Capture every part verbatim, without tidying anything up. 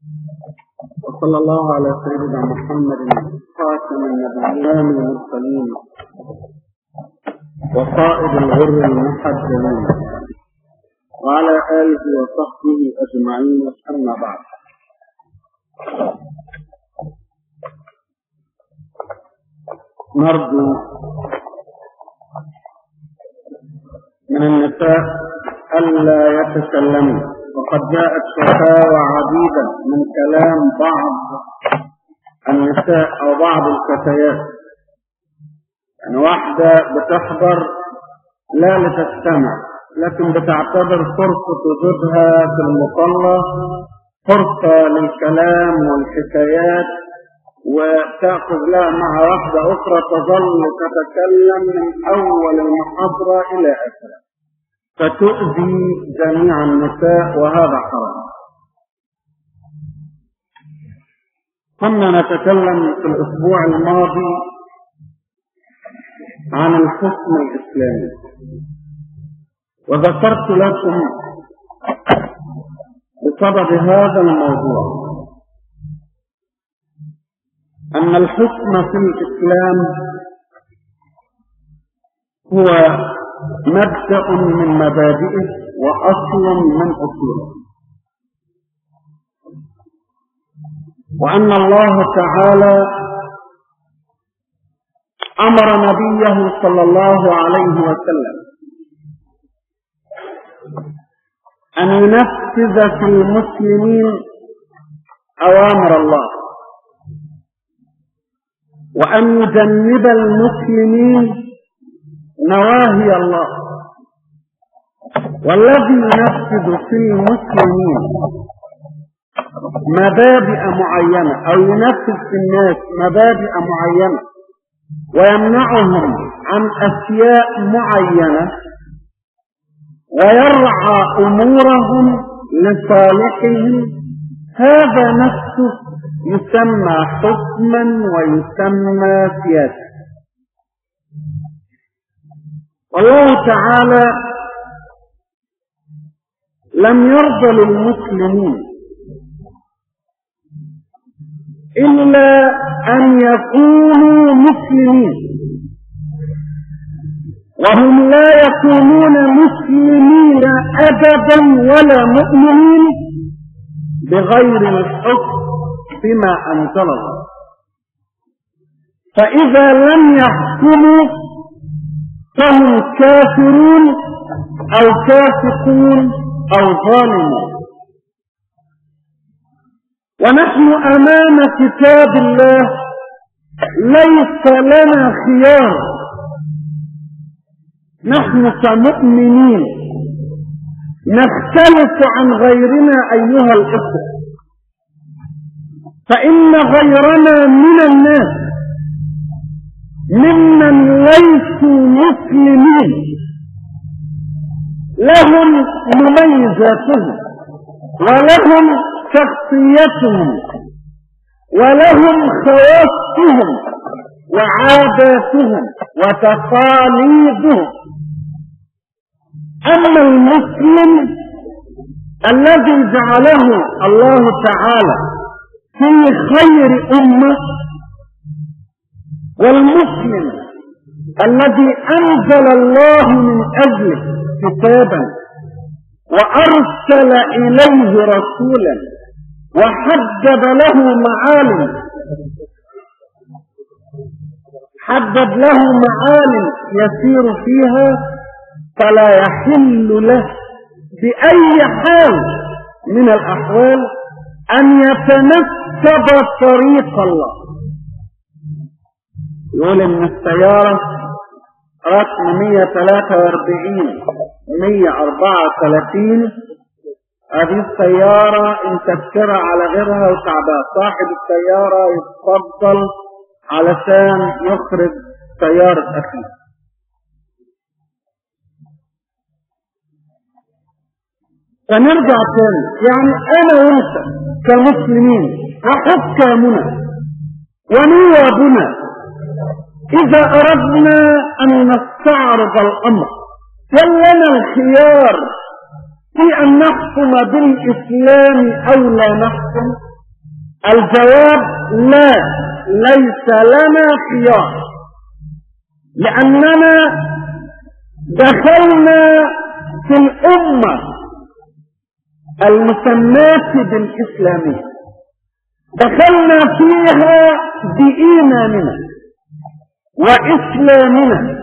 وصلى الله على سيدنا محمد خاتم النبيين والمرسلين وقائد الغر المحجلين وعلى آله وصحبه أجمعين. أما بعد، نرجو من النساء ألا يتكلمن، وقد جاءت شكاوى عديدة من كلام بعض النساء أو بعض الفتيات، يعني واحدة بتحضر لا لتستمع، لكن بتعتبر فرصة وجودها في المصلى فرصة للكلام والحكايات، وتأخذ لها مع واحدة أخرى تظل تتكلم من أول المحاضرة إلى آخرها، فتؤذي جميع النساء، وهذا حرام. كنا نتكلم في الأسبوع الماضي عن الحكم الإسلامي، وذكرت لكم بسبب هذا الموضوع أن الحكم في الإسلام هو مبدأ من مبادئه وأصل من أصوله، وأن الله تعالى أمر نبيه صلى الله عليه وسلم أن ينفذ في المسلمين أوامر الله، وأن يجنب المسلمين نواهي الله. والذي ينفذ في المسلمين مبادئ معينة أو ينفذ في الناس مبادئ معينة ويمنعهم عن أشياء معينة ويرعى أمورهم لصالحهم، هذا نفسه يسمى حكما ويسمى سياسة. والله تعالى لم يرضى للمسلمين إلا أن يكونوا مسلمين، وهم لا يكونون مسلمين أبدا ولا مؤمنين بغير الحكم بما أنزل الله. فإذا لم يحكموا فهم كافرون أو فاسقون أو ظالمون. ونحن أمام كتاب الله ليس لنا خيار، نحن كمؤمنين نختلف عن غيرنا أيها الإخوة، فإن غيرنا من الناس ممن ليسوا مسلمين لهم مميزاتهم ولهم شخصيتهم ولهم خواصهم وعاداتهم وتقاليدهم. أما المسلم الذي جعله الله تعالى في خير أمة، والمسلم الذي أنزل الله من أجله كتابا وأرسل إليه رسولا وحدد له معالم حدد له معالم يسير فيها، فلا يحل له بأي حال من الأحوال أن يتنكب طريق الله. يقول إن السيارة رقم مية وثلاثة وأربعين مية وأربعة وثلاثين هذه السيارة إن تذكرها على غيرها وتعبها، صاحب السيارة يتفضل علشان يخرج سيارة أخيه. فنرجع تاني، يعني أنا وأنت كمسلمين وحكامنا ونوابنا إذا أردنا أن نستعرض الأمر فلنا الخيار في أن نحكم بالإسلام أو لا نحكم، الجواب لا، ليس لنا خيار، لأننا دخلنا في الأمة المسماة بالإسلامية، دخلنا فيها بإيماننا وإسلامنا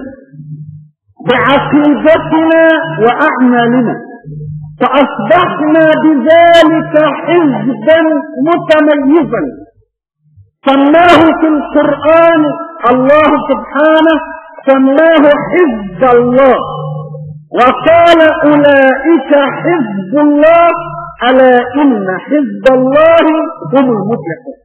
بعقيدتنا وأعمالنا، فأصبحنا بذلك حزبا متميزا سماه في القرآن الله سبحانه سماه حزب الله، وقال أولئك حزب الله ألا إن حزب الله هم المفلحون.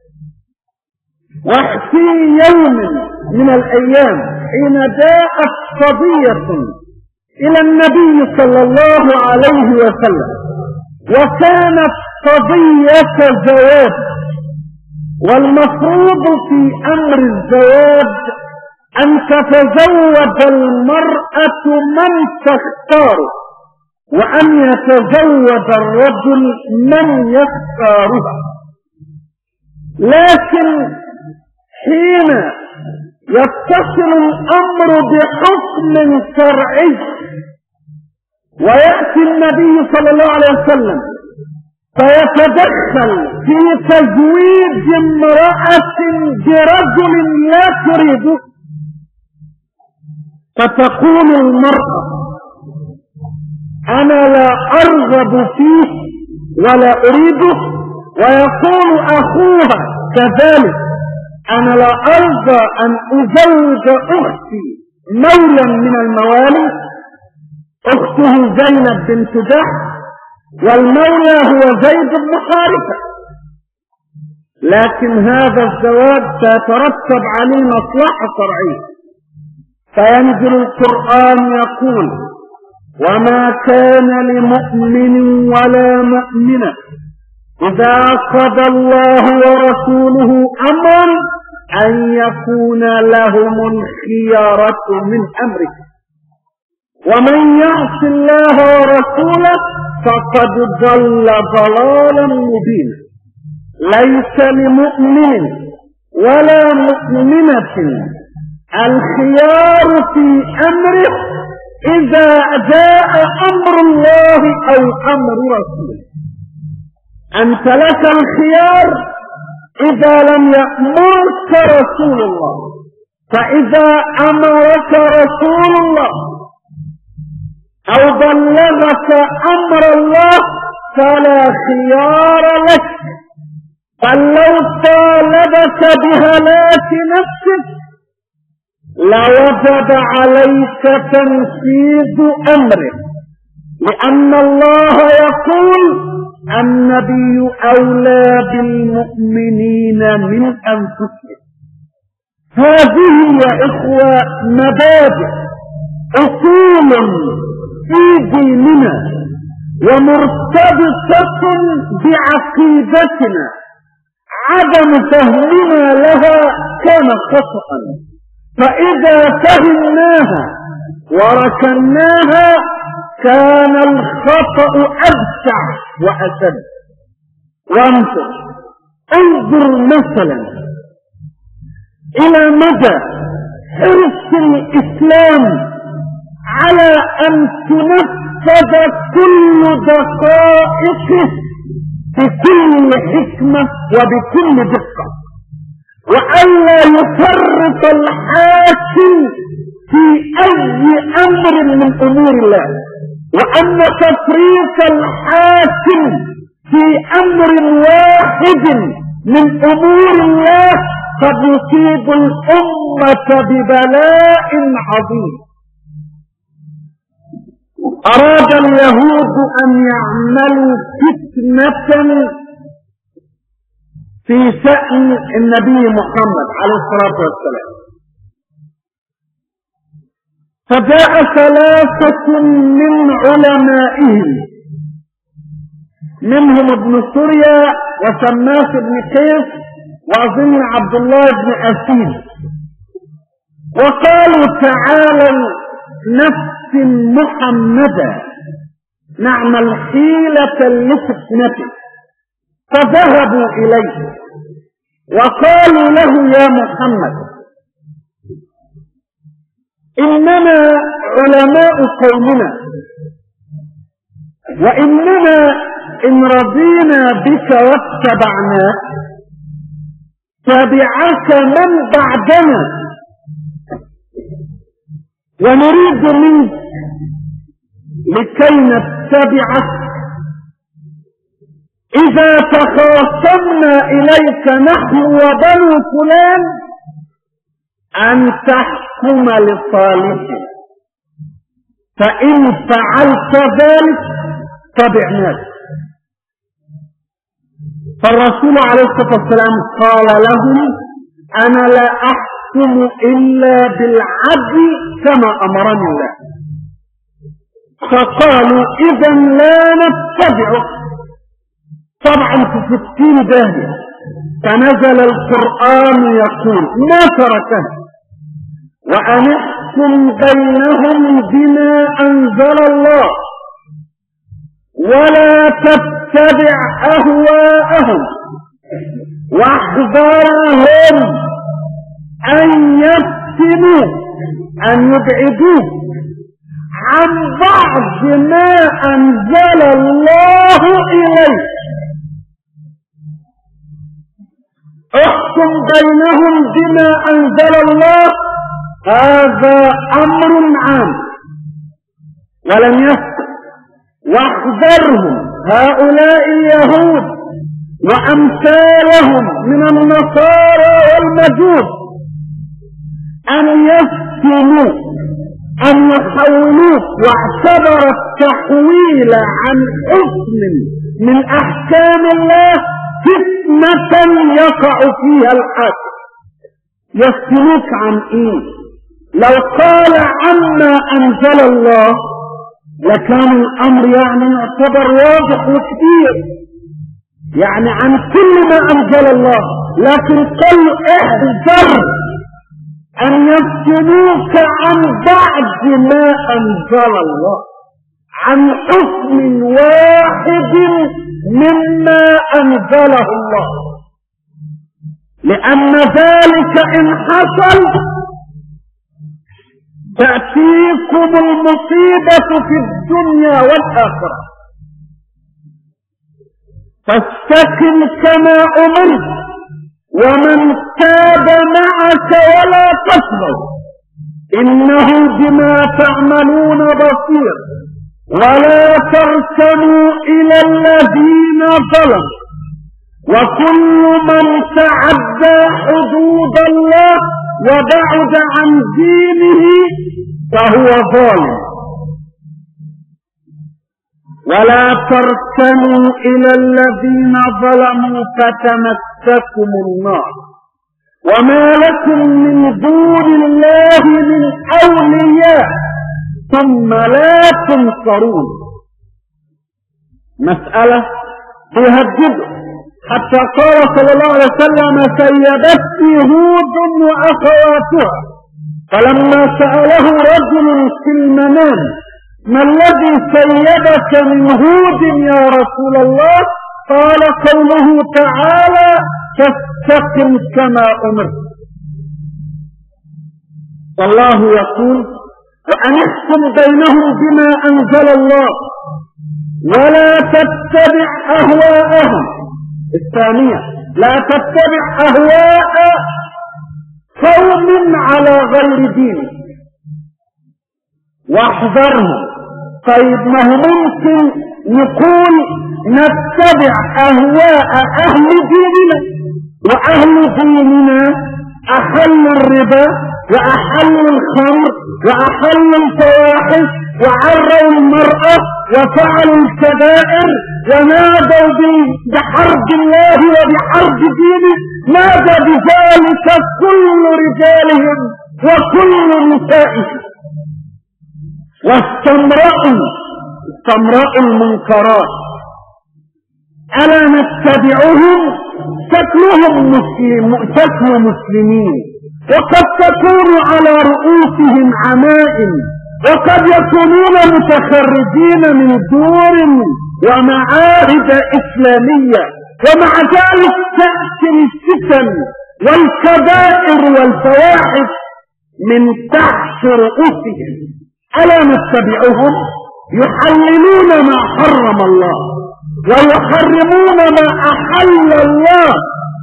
وفي يوم من الأيام حين جاءت قضية إلى النبي صلى الله عليه وسلم، وكانت قضية زواج، والمفروض في أمر الزواج أن تتزوج المرأة من تختار، وأن يتزوج الرجل من يختارها. لكن حين يتصل الأمر بحكم شرعي ويأتي النبي صلى الله عليه وسلم فيتدخل في تزويج امرأة برجل لا تريده، فتقول المرأة أنا لا أرغب فيه ولا أريده، ويقول أخوها كذلك أنا لا أرضى أن أزوج أختي مولا من الموالي، أخته زينب بنت جحش والمولى هو زيد بن حارثة، لكن هذا الزواج سيترتب عليه مصلحة شرعية، فينزل القرآن يقول وما كان لمؤمن ولا مؤمنة إذا قضى الله ورسوله أمرا أن يكون لهم الخيارة من أمره، ومن يعص الله ورسوله فقد ضل ضلالا مبينا. ليس لمؤمن ولا مؤمنة الخيار في أمره إذا جاء أمر الله أو أمر رسوله. أنت لك الخيار إذا لم يأمرك رسول الله، فإذا أمرك رسول الله أو بلغك أمر الله فلا خيار لك، بل لو طالبك بهلاك نفسك لوجب عليك تنفيذ أمره، لأن الله يقول النبي أولى بالمؤمنين من أنفسهم. هذه يا إخوة مبادئ أصول في ديننا ومرتبطة بعقيدتنا، عدم فهمنا لها كان خطأ، فإذا فهمناها وركناها كان الخطأ أبشع وأشد. وانظر انظر مثلا إلى مدى حرص الإسلام على أن تنفذ كل دقائقه بكل حكمة وبكل دقة، وألا يفرط الحاكم في أي أمر من أمور الله، وأن تفريط الحاكم في أمر واحد من أمور الله قد يصيب الأمة ببلاء عظيم. أراد اليهود أن يعملوا فتنة في شأن النبي محمد عليه الصلاة والسلام، فجاء ثلاثة من علمائهم منهم ابن سوريا وشماس بن قيس وأظن عبد الله بن أسيد، وقالوا تعالوا نفتن محمدا نعمل حيلة لفتنته، فذهبوا إليه وقالوا له يا محمد إننا علماء قومنا، وإننا إن رضينا بك واتبعناك تبعك من بعدنا، ونريد منك لكي نتبعك إذا تخاصمنا إليك نحن وبنو فلان أن تحكم لصالحنا، فإن فعلت ذلك تبعناك. فالرسول عليه الصلاة والسلام قال لهم أنا لا أحكم إلا بالعدل كما أمرني الله. فقالوا إذا لا نتبعك. طبعا في ستين داهية فنزل القرآن يقول ما تركه وأن احكم بينهم بما أنزل الله ولا تتبع أهواءهم واحذرهم أن يفتنوك أن يبعدوك عن بعض ما أنزل الله إليك. احكم بينهم بما أنزل الله، هذا أمر عام ولم يسكت. واحذرهم هؤلاء اليهود وأمثالهم من النصارى والمجوس أن يفتنوك أن يحولوك، واعتبر التحويل عن حكم من أحكام الله فتنة يقع فيها الحاكم. يفتنوك عن إيه؟ لو قال عما أنزل الله لكان الأمر يعني يعتبر واضح وكبير، يعني عن كل ما أنزل الله، لكن قل احذر أن يفتنوك عن بعض ما أنزل الله، عن حكم واحد مما أنزله الله، لأن ذلك إن حصل تأتيكم المصيبة في الدنيا والآخرة. فاستقم كما أمرت ومن تاب معك ولا تطغوا إنه بما تعملون بصير. ولا تركنوا إلى الذين ظلموا، وكل من تعدى حدود الله وبعد عن دينه فهو ظالم. ولا تركنوا إلى الذين ظلموا فتمسكم النار وما لكم من دون الله من أولياء ثم لا تنصرون. مسألة تهدده، حتى قال صلى الله عليه وسلم سيبتني هود وأخواتها، فلما سأله رجل في المنام ما الذي سيبك من هود يا رسول الله؟ قال قوله تعالى فاستقم كما أمرت. والله يقول وأن احكم بينهم بما أنزل الله ولا تتبع أهواءهم. الثانية لا تتبع أهواء قوم على غير دينك واحذرهم. طيب ما هو ممكن نقول نتبع أهواء أهل ديننا، وأهل ديننا أحلوا الربا وأحلوا الخمر وأحلوا الفواحش وعروا المرأة وفعلوا الكبائر ونادوا بحرب الله وبحرب دينه. نادى بذلك كل رجالهم وكل نسائهم، واستمرأوا استمرأوا المنكرات. ألا نتبعهم؟ شكلهم مسلم شكل مسلمين، وقد تكون على رؤوسهم عمائم، وقد يكونون متخرجين من دور ومعاهد إسلامية. ومع ذلك تأتي الفتن والكبائر والفواحش من تحت رؤوسهم. ألا نتبعهم؟ يحللون ما حرم الله ويحرمون ما أحل الله.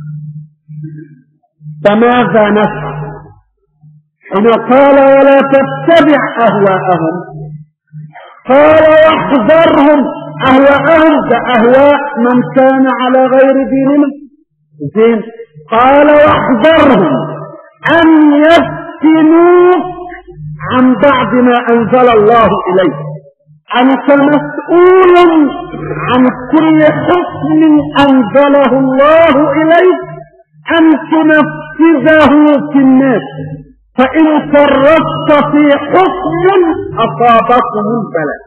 فماذا نفعل حين قال ولا تتبع أهواءهم؟ قال واحذرهم. أهواءهم كأهواء من كان على غير ديننا. زين. قال واحذرهم أن يفتنوك عن بعد ما أنزل الله إليك. أنت مسؤول عن كل حكم أنزله الله إليك أن تنفذه في الناس، فإن فرطت في حكم أصابكم البلاء.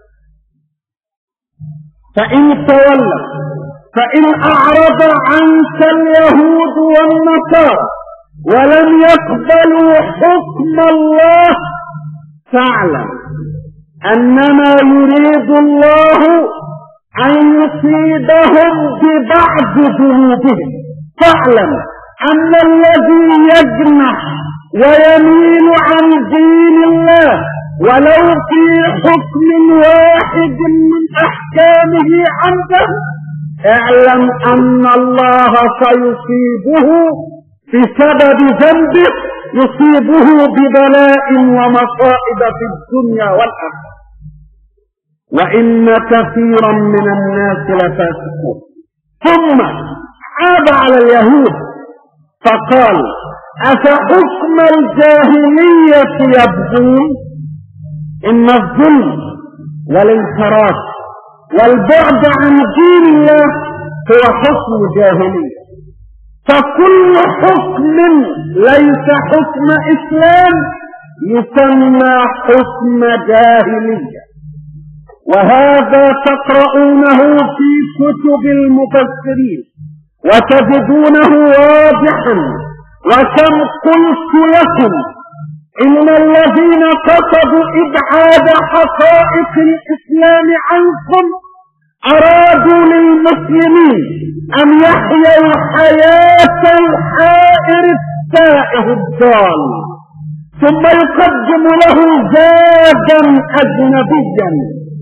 فإن تولوا فإن أعرض عنك اليهود والنصارى ولم يقبلوا حكم الله فاعلم أنما يريد الله أن يصيبهم ببعض ذنوبهم. فاعلم أن الذي يجنح ويميل عن دين الله ولو في حكم واحد من أحكامه عنده، اعلم أن الله سيصيبه بسبب ذنبه، يصيبه ببلاء ومصائب في الدنيا والآخرة. وإن كثيرا من الناس لفاسقون. ثم عاب على اليهود فقال أفحكم الجاهلية يبغون؟ إن الظلم والانحراف والبعد عن دين الله هو حكم جاهلية. فكل حكم ليس حكم إسلام يسمى حكم جاهلية. وهذا تقرؤونه في كتب المفسرين وتجدونه واضحا. وكم قلت لكم إن الذين قصدوا إبعاد حقائق الإسلام عنكم أرادوا للمسلمين أن يحيوا حياة الحائر التائه الضال، ثم يقدم له زادا أجنبيا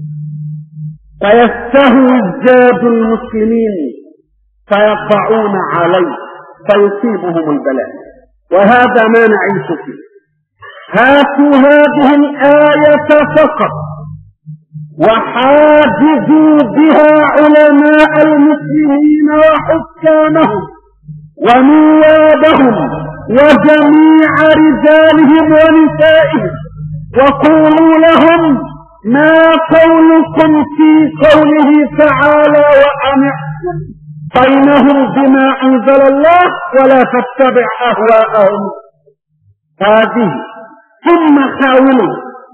فيستهوي زاد المسلمين فيقعون عليه فيصيبهم البلاء. وهذا ما نعيش فيه. هاتوا هذه الآية فقط وحاجزوا بها علماء المسلمين وحكامهم ونوابهم وجميع رجالهم ونسائهم، وقولوا لهم ما قولكم في قوله تعالى وأن احكم بينهم بما أنزل الله ولا تتبع أهواءهم. هذه. ثم حاولوا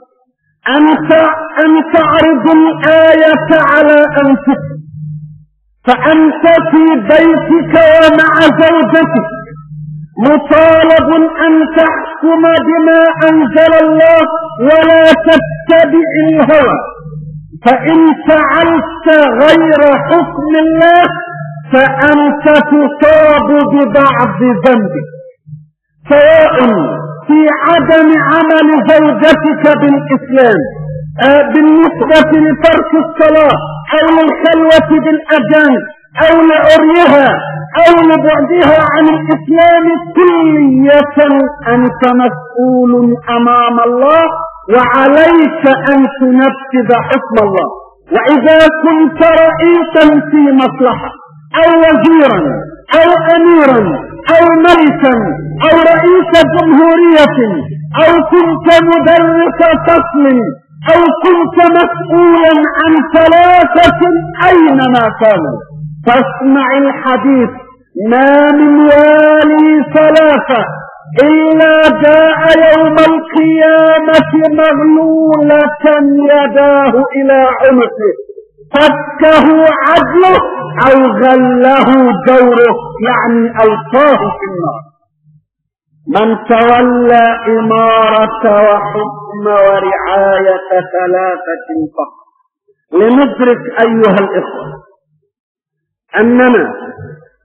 أن تعرضوا الآية على أنفسك. فأنت في بيتك ومع زوجتك مطالب أن تحكم بما أنزل الله ولا تتبع الهوى. فإن فعلت غير حكم الله فأنت تصاب ببعض ذنبك، سواء في عدم عمل زوجتك بالإسلام آه بالنسبة لترك الصلاة أو للخلوة بالأجانب أو لعريها أو لبعدها عن الإسلام كلية. أنت مسؤول أمام الله وعليك أن تنفذ حكم الله. وإذا كنت رئيسا في مصلحة أو وزيرا أو أميرا أو ملكا أو رئيس جمهورية أو كنت مدرس فصل أو كنت مسؤولا عن ثلاثة أينما كانوا فاسمع الحديث. ما من والي ثلاثة إلا جاء يوم القيامة مغلولة يداه إلى عنقه، فكه عدله أو غله دوره، يعني ألقاه في النار. من تولى إمارة وحكم ورعاية ثلاثة فقط. لندرك أيها الإخوة أننا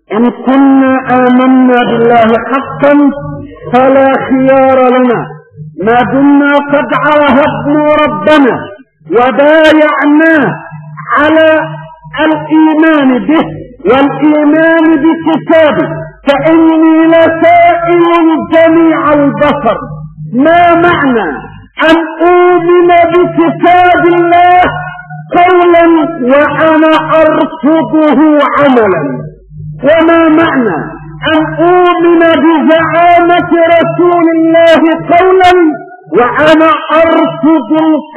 إن كنا آمنا بالله حقا فلا خيار لنا ما دمنا قد عاهدنا ربنا وبايعناه على الإيمان به والإيمان بكتابه، فإني لسائل جميع البشر ما معنى أن أؤمن بكتاب الله قولا وأنا أرفضه عملا، وما معنى أن أؤمن بزعامة رسول الله قولا وأنا أرفض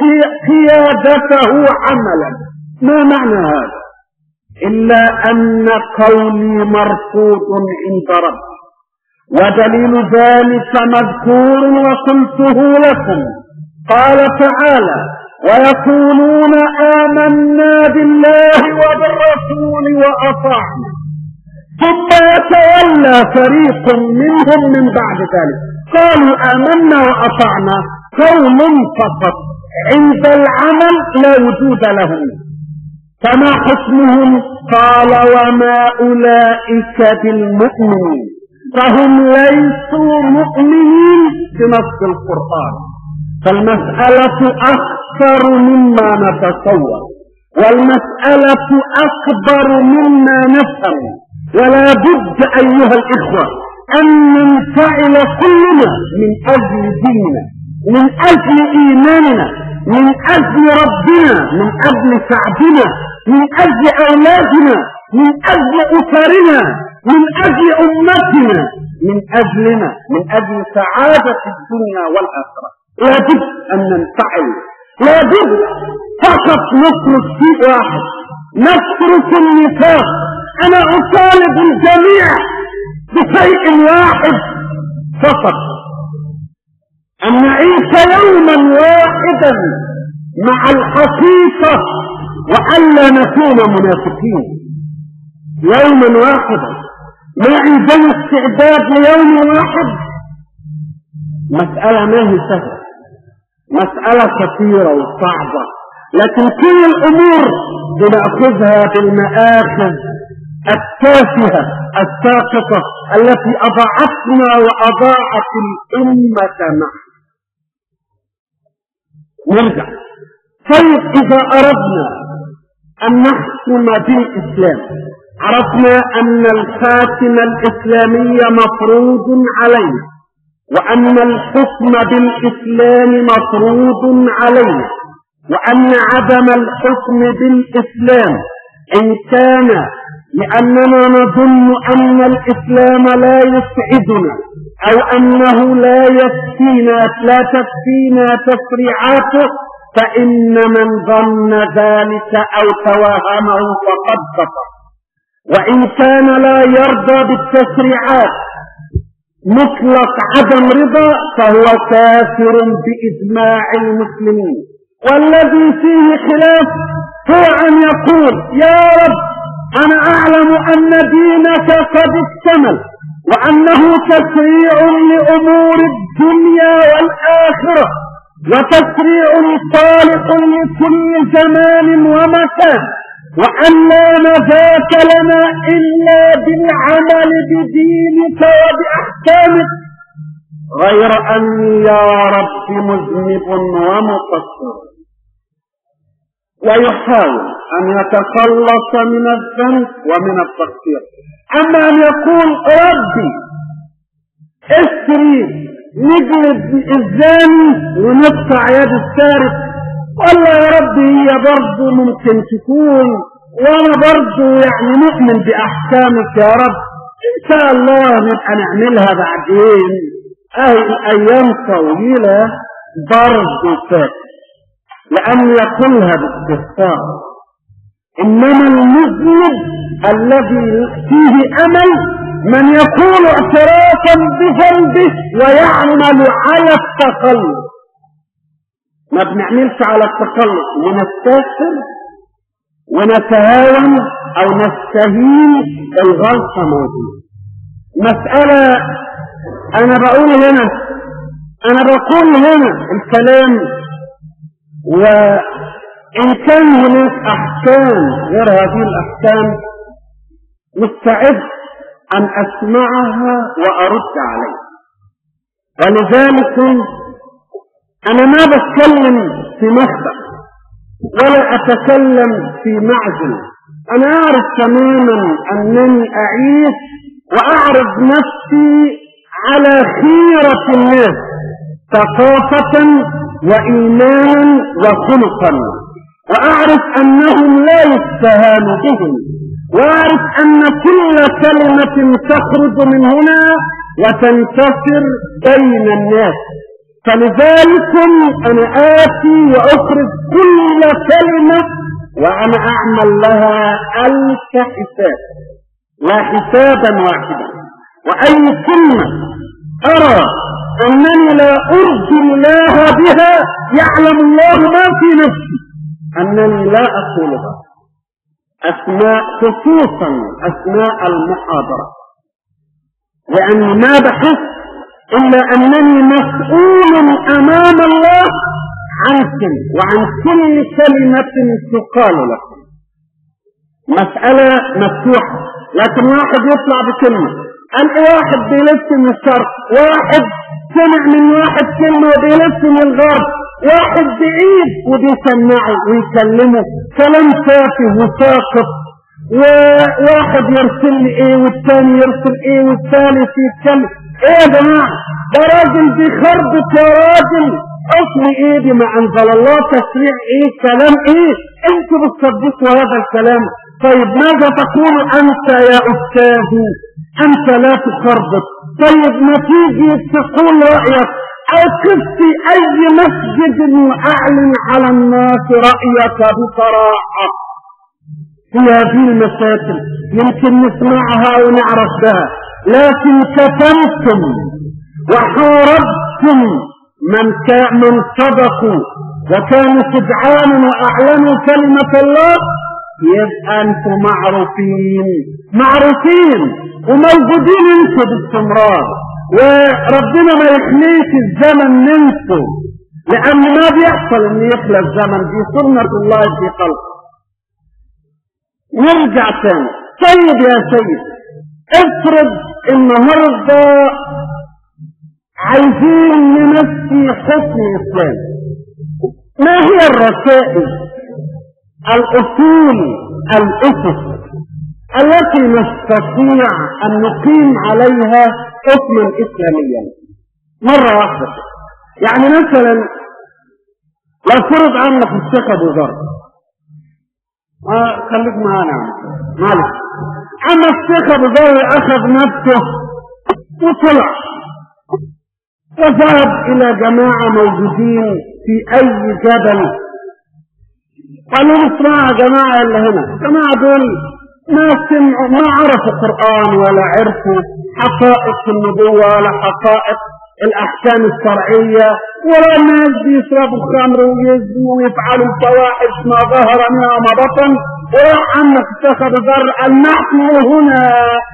قيادته عملا. ما معنى هذا إلا أن قولي مرفوض عند ربي، ودليل ذلك مذكور وقلته لكم. قال تعالى: ويقولون آمنا بالله وبالرسول وأطعنا، ثم يتولى فريق منهم من بعد ذلك قالوا آمنا وأطعنا قول فقط، عند العمل لا وجود لهم، فما حكمهم؟ قال: وما أولئك بالمؤمنين، فهم ليسوا مؤمنين بنص القرآن. فالمسألة أكثر مما نتصور، والمسألة أكبر مما نفهم، ولا بد أيها الإخوة أن ننفعل كلنا من أجل ديننا، من أجل إيماننا، من أجل ربنا، من أجل شعبنا، من أجل أولادنا، من أجل أسرنا، من أجل أمتنا، من أجلنا، من أجل سعادة الدنيا والآخرة. لا بد أن ننفعل، لا بد فقط نترك شيء واحد، نترك النفاق. أنا أطالب الجميع بشيء واحد فقط، أن نعيش يوما واحدا مع الحقيقة وألا نكون منافقين. يوما واحدا معي بين استعداد ليوم واحد. مسألة ما هي سهلة، مسألة كثيرة وصعبة، لكن كل الأمور بنأخذها بالمآخذ التافهة الساقطة التي أضاعتنا وأضاعت الأمة معا. نرجع. طيب، إذا أردنا أن نحكم بالإسلام، عرفنا أن الخاتم الإسلامي مفروض علينا، وأن الحكم بالإسلام مفروض علينا، وأن عدم الحكم بالإسلام إن كان لأننا نظن أن الإسلام لا يسعدنا أو أنه لا يكفينا لا تكفينا تشريعاته، فإن من ظن ذلك أو توهمه فقد كفر. وإن كان لا يرضى بالتشريعات مطلق عدم رضا فهو كافر بإجماع المسلمين. والذي فيه خلاف هو أن يقول: يا رب، أنا أعلم أن دينك قد اكتمل، وأنه تشريع لأمور الدنيا والآخرة، وتشريع صالح لكل زمان ومكان، وأن لا نجاة لنا إلا بالعمل بدينك وبأحكامك، غير أني يا رب مذنب ومقصر. ويحاول أن يتخلص من الذنب ومن التقصير. أما أن يقول: ربي اشتري نجلد الزاني ونقطع يد السارق، والله يا ربي هي برضه ممكن تكون، وانا برضه يعني مؤمن بأحكامك يا رب، إن شاء الله نبقى نعملها بعدين، أهي الأيام طويلة برضه فات، لأن يقولها باستفسار. إنما المذنب الذي فيه أمل من يكون اعترافا بذنبه ويعمل على التخلص. ما بنعملش على التخلص، ونستسهل ونتهاون أو نستهين، الغلطة موجودة. مسألة أنا بقول هنا أنا بقول هنا الكلام، وإن كان هناك أحكام غير هذه الأحكام مستعد أن أسمعها وأرد عليها. ولذلك أنا ما بتكلم في مخبأ ولا أتكلم في معزل، أنا أعرف تماما أنني أعيش وأعرض نفسي على خيرة الناس ثقافة وإيمانا وخلقا، وأعرف أنهم لا يستهان بهم، وأعرف أن كل كلمة تخرج من هنا وتنتشر بين الناس. فلذلك أنا آتي وأخرج كل كلمة وأنا أعمل لها ألف حساب، لا حسابا واحدا. وأي كلمة أرى أنني لا أرضي الله بها يعلم الله ما في نفسي أنني لا أقولها. أثناء خصوصا أثناء المحاضرة، لأني ما بحس إلا أنني مسؤول أمام الله عنكم وعن كل كلمة تقال لكم. مسألة مفتوحة، لكن واحد يطلع بكلمة، أنت واحد بيلف من الشرق، واحد سمع من واحد كلمة وبيلف من الغرب، واحد بعيد وبيسمعه ويكلمه كلام تافه وساقط، وواحد يرسل لي ايه والثاني يرسل ايه والثالث يتكلم. ايه يا جماعة، ده راجل بيخربط يا راجل، اصل ايه دي ما انزل الله، تشريع ايه، كلام ايه، انتوا بتصدقوا هذا الكلام. طيب ماذا تقول انت يا استاذي؟ انت لا تخربط. طيب ما تيجي تقول رأيك او في اي مسجد واعلن على الناس رأيك بصراحة في هذه المشاكل، يمكن نسمعها ونعرف بها، لكن كتمتم وحاربتم من من صدقوا وكانوا شجعانا واعلنوا كلمة الله، يبقى انتم معروفين معروفين وموجودين انتم باستمرار، وربنا ما يخليش الزمن منكم، لان ما بيحصل ان يخلى الزمن، دي سنة الله في خلقه. نرجع تاني. طيب يا سيد، افرض النهارده عايزين نمشي حكم اسلام، ما هي الرسائل الاصول الاسس التي نستطيع ان نقيم عليها حكما اسلاميا مرة واحدة؟ يعني مثلا لو فرض عنك الشيخ ابو ذر، اه خليك معانا مالك، اما الشيخ ابو ذر اخذ نفسه وطلع وذهب الى جماعة موجودين في اي جبل، قالوا اسمعوا يا جماعة اللي هنا، الجماعة دول ما سمعوا ما عرفوا قرآن ولا عرفوا حقائق النبوة ولا حقائق الاحكام الشرعية، ولا الناس بيشربوا الخمر ويزنوا ويفعلوا الفواحش ما ظهر منها ما بطن، وعمك اتخذ ذر قال نحن هنا،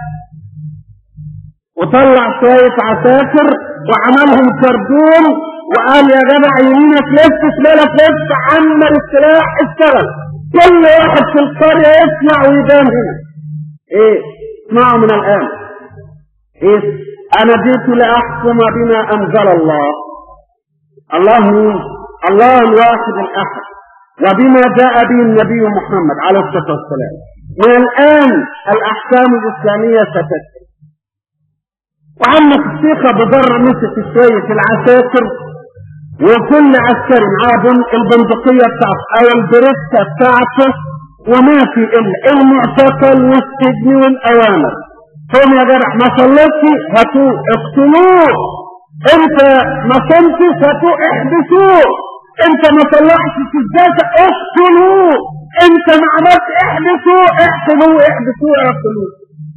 وطلع شوية عساكر وعملهم كردون وقال يا جدع يمينك لف شمالك لف، عمل السلاح اشتغل، كل واحد في القرية يسمع ويبان هنا. ايه اسمعوا من الان، ايه انا جئت لاحكم بما انزل الله، الله مين؟ الله الواحد الاحد، وبما جاء به النبي محمد عليه الصلاة والسلام. من الان الاحكام الاسلامية ستتم. وعمك الشيخ ابو ذر مسك شوية العساكر، وكل عسكري معاه البندقية بتاعته او البريسكة بتاعته، وما في الا المعتقل والسجن والاوامر. هم يا جدع ما صليتش هاتوه اقتلوه، انت ما صمتش هاتوه احبسوه، انت ما صلحتش الزكاة اقتلوه، انت ما عملتش احبسوه اقتلوه احبسوه اقتلوه.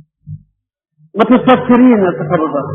متفكرين يا تفرضات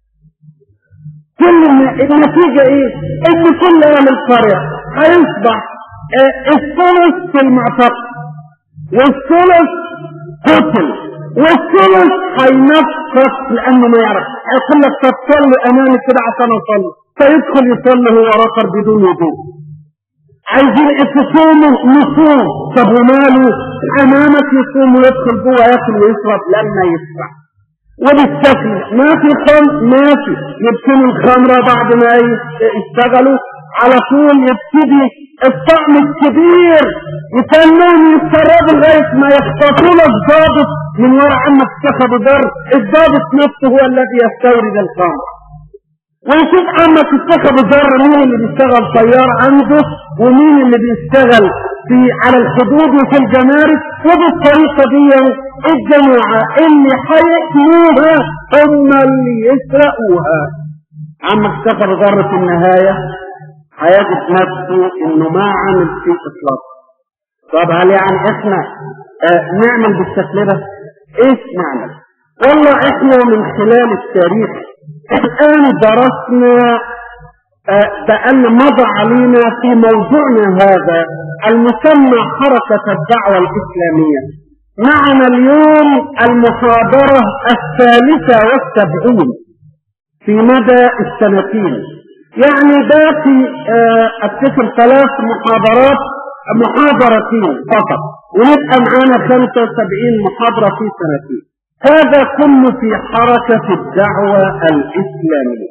كل النتيجة ايه؟ ان كل اهل القرية هيصبح اه الثلث في المعتقل والثلث قتل والثلث هينفق لانه ما يعرف، هيقول لك تصلي امامي كده عشان اصلي، فيدخل يصلي هو راكر بدون وضوء. عايزين تصوموا نصوم، طب وماله امامك يصوم ويدخل جوه ياكل ويشرب لما يسمع. وبالشكل ما في خمر ماشي، يبتنوا الخمرة بعد ما يشتغلوا على طول يبتدي الطعم الكبير يتنون يتسربوا لغاية ما يخطفوا له الضابط من وراء عمك اتخذ ضر. الضابط نفسه هو الذي يستورد الخمر، ويشوف عمك اتخذ ضر مين اللي بيشتغل طيار عنده ومين اللي بيشتغل في على الحدود وفي الجمارك. وبالطريقة دي الجماعة اللي حيحموها هم اللي يسرقوها. عمك اتخذ ضر في النهاية هيجد نفسه انه ما عمل شيء اطلاقا. طب هل يعني احنا اه نعمل بالشكل ده؟ ايش نعمل؟ والله احنا من خلال التاريخ الان درسنا اه بأن مضى علينا في موضوعنا هذا المسمى حركة الدعوة الإسلامية. معنا اليوم المحاضرة الثالثة والسبعين في مدى السنتين، يعني باقي افتكر ثلاث محاضرات محاضرتين فقط ونبقى معانا خمسة وسبعين محاضرة في سنتين. هذا كله في حركة الدعوة الإسلامية.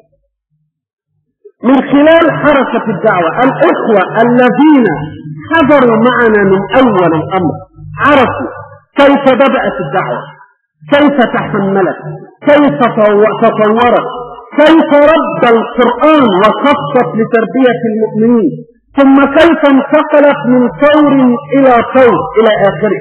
من خلال حركة الدعوة الإخوة الذين حضروا معنا من أول الأمر عرفوا كيف بدأت الدعوة، كيف تحملت، كيف تطورت، كيف رد القرآن وخطط لتربية المؤمنين، ثم كيف انتقلت من طور إلى طور إلى آخره.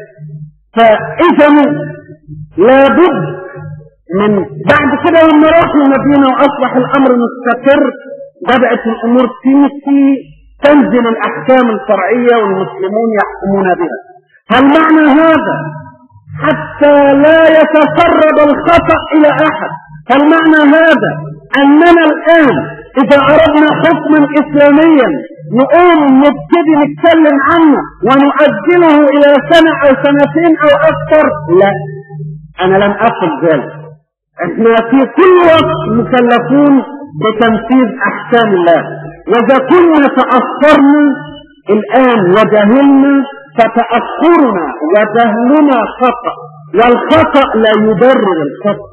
فإذا لابد من بعد كده لما راحوا المدينة وأصبح الأمر مستقر بدأت الأمور تمشي، تنزل الأحكام الفرعية والمسلمون يحكمون بها. هل معنى هذا حتى لا يتسرب الخطأ إلى أحد؟ هل معنى هذا أننا الآن إذا أردنا حكما إسلاميا نقوم نبتدي نتكلم عنه ونؤجله إلى سنة أو سنتين أو أكثر؟ لا، أنا لم أقل ذلك. إحنا في كل وقت مكلفون بتنفيذ أحكام الله، وإذا كنا تأخرنا الآن وجهلنا فتأخرنا وجهلنا خطأ، والخطأ لا يبرر الخطأ.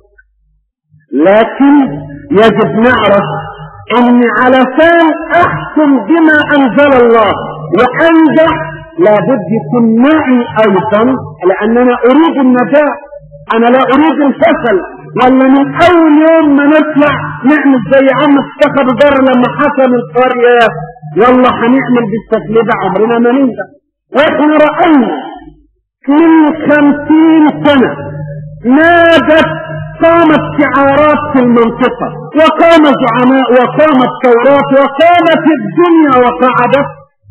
لكن يجب نعرف ان علشان احكم بما انزل الله وانجح لابد يكون معي ايضا، لاننا اريد النجاح، انا لا اريد الفشل. ولا من اول يوم ما نطلع نعمل زي عم اتخذ ضر لما حكم القرية يلا هنعمل بالشكل ده عمرنا ما ننجح. واحنا رأينا من خمسين سنة نادت قامت شعارات في المنطقة وقام زعماء وقامت ثورات وقامت الدنيا وقعدت،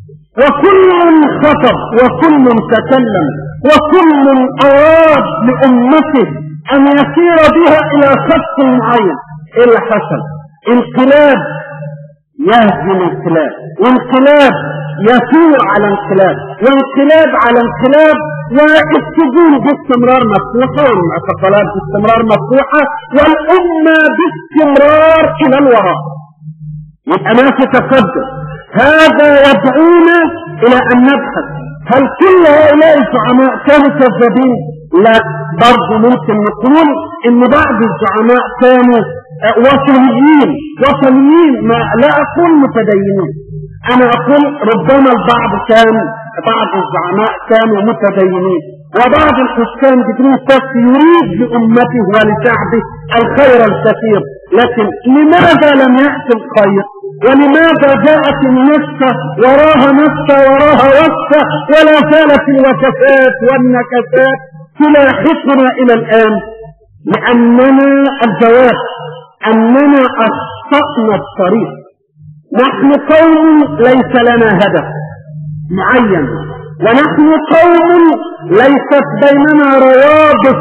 وكل خطب وكل تكلم وكل أراد لأمته أن يسير بها إلى خط معين. إيه اللي حصل؟ انقلاب يهزم انقلاب، وانقلاب يثور على انقلاب، وانقلاب على انقلاب، والسجون باستمرار مفتوحة والمعتقلات باستمرار مفتوحة والأمة باستمرار إلى الوراء. يبقى ما في تقدم. هذا يدعونا إلى أن نبحث هل كل هؤلاء الزعماء كانوا كذابين؟ لا، برضه ممكن نقول إن بعض الزعماء كانوا وطنيين وطنيين، ما لا أقول متدينين، أنا أقول ربما البعض كان بعض الزعماء كانوا متدينين، وبعض الحكام بدون شك يريد لأمته ولشعبه الخير الكثير. لكن لماذا لم يأتي الخير؟ ولماذا جاءت النكسة وراها نكسة وراها وكسة ولا زالت الوكسات والنكسات تلاحقنا إلى الآن؟ لأننا الجواب أننا أخطأنا الطريق. نحن قوم ليس لنا هدف معين، ونحن قوم ليست بيننا روابط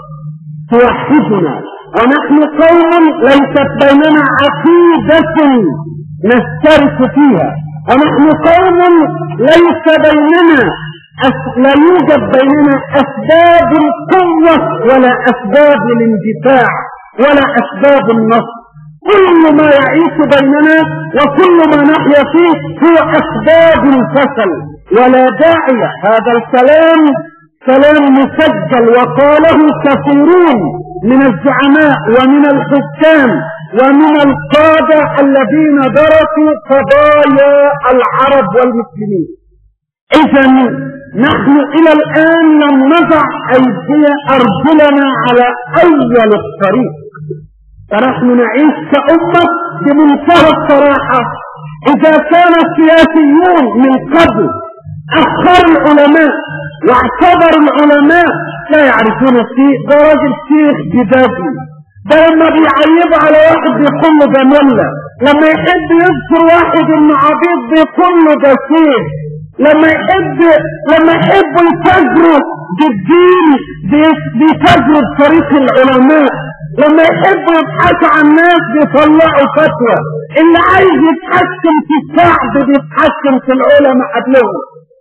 توحدنا، ونحن قوم ليست بيننا عقيدة نشترك فيها، ونحن قوم ليس بيننا لا يوجد بيننا أسباب القوة ولا أسباب الاندفاع ولا أسباب النصر. كل ما يعيش بيننا وكل ما نحيا فيه هو أسباب الفشل ولا داعي. هذا الكلام كلام مسجل وقاله كثيرون من الزعماء ومن الحكام ومن القادة الذين درسوا قضايا العرب والمسلمين. إذا نحن إلى الآن لم نضع أيدي أرجلنا على أول الطريق، فنحن نعيش كأمة بمنتهى الصراحة. إذا كان السياسيون من قبل أخر العلماء واعتبر العلماء لا يعرفون الشيء، ده راجل شيخ جدادي، ده لما بيعيب على واحد بيقول له ده ملا، لما يحب يذكر واحد انه عبيد بيقول له ده شيخ، لما يحب لما يحبوا يتاجروا بالدين بيتاجروا بطريق العلماء، لما يحبوا يبحثوا عن الناس بيطلعوا فتوى، اللي عايز يتحكم في الشعب بيتحكم في العلماء قبلهم.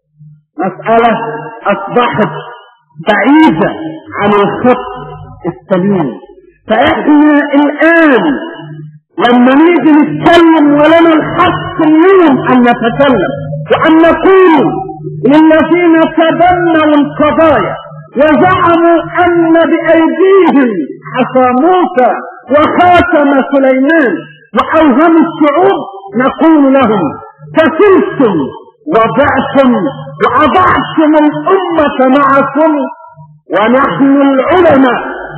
مسألة أصبحت بعيدة عن الخط السليم. فإحنا الآن لما نيجي نتكلم ولنا الحق اليوم أن نتكلم وأن نقول للذين تبنوا القضايا وزعموا أن بأيديهم عصا موسى وخاتم سليمان وأوهم الشعوب، نقول لهم كسلتم وضعتم وأضعتم الأمة معكم، ونحن العلماء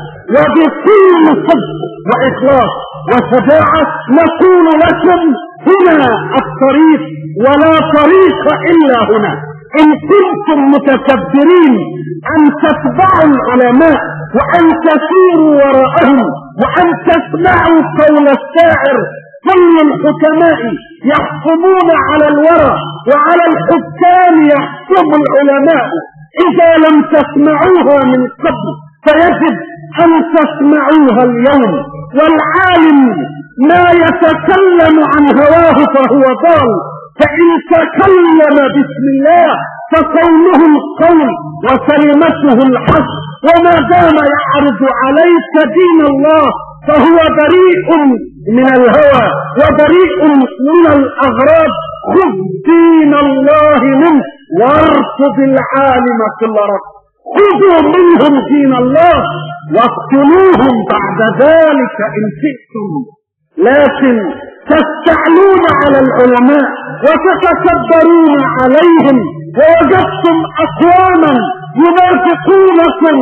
وبكل صدق وإخلاص وشجاعة نقول لكم هنا الطريق ولا طريق إلا هنا. إن كنتم متكبرين أن تتبعوا العلماء وأن تسيروا وراءهم وأن تسمعوا قول الشاعر كل الحكماء يحكمون على الورى وعلى الحكام يحكم العلماء، إذا لم تسمعوها من قبل فيجب أن تسمعوها اليوم. والعالم ما يتكلم عن هواه فهو ضال، فإن تكلم بسم الله فقوله القول وكلمته الحق، وما دام يعرض عليك دين الله فهو بريء من الهوى وبريء من الأغراض. خذ دين الله منه وارفض العالم كل رب. خذوا منهم دين الله واقتلوهم بعد ذلك إن شئتم، لكن تستعلون على العلماء وتتكبرون عليهم، ووجدتم أقواما ينافقونكم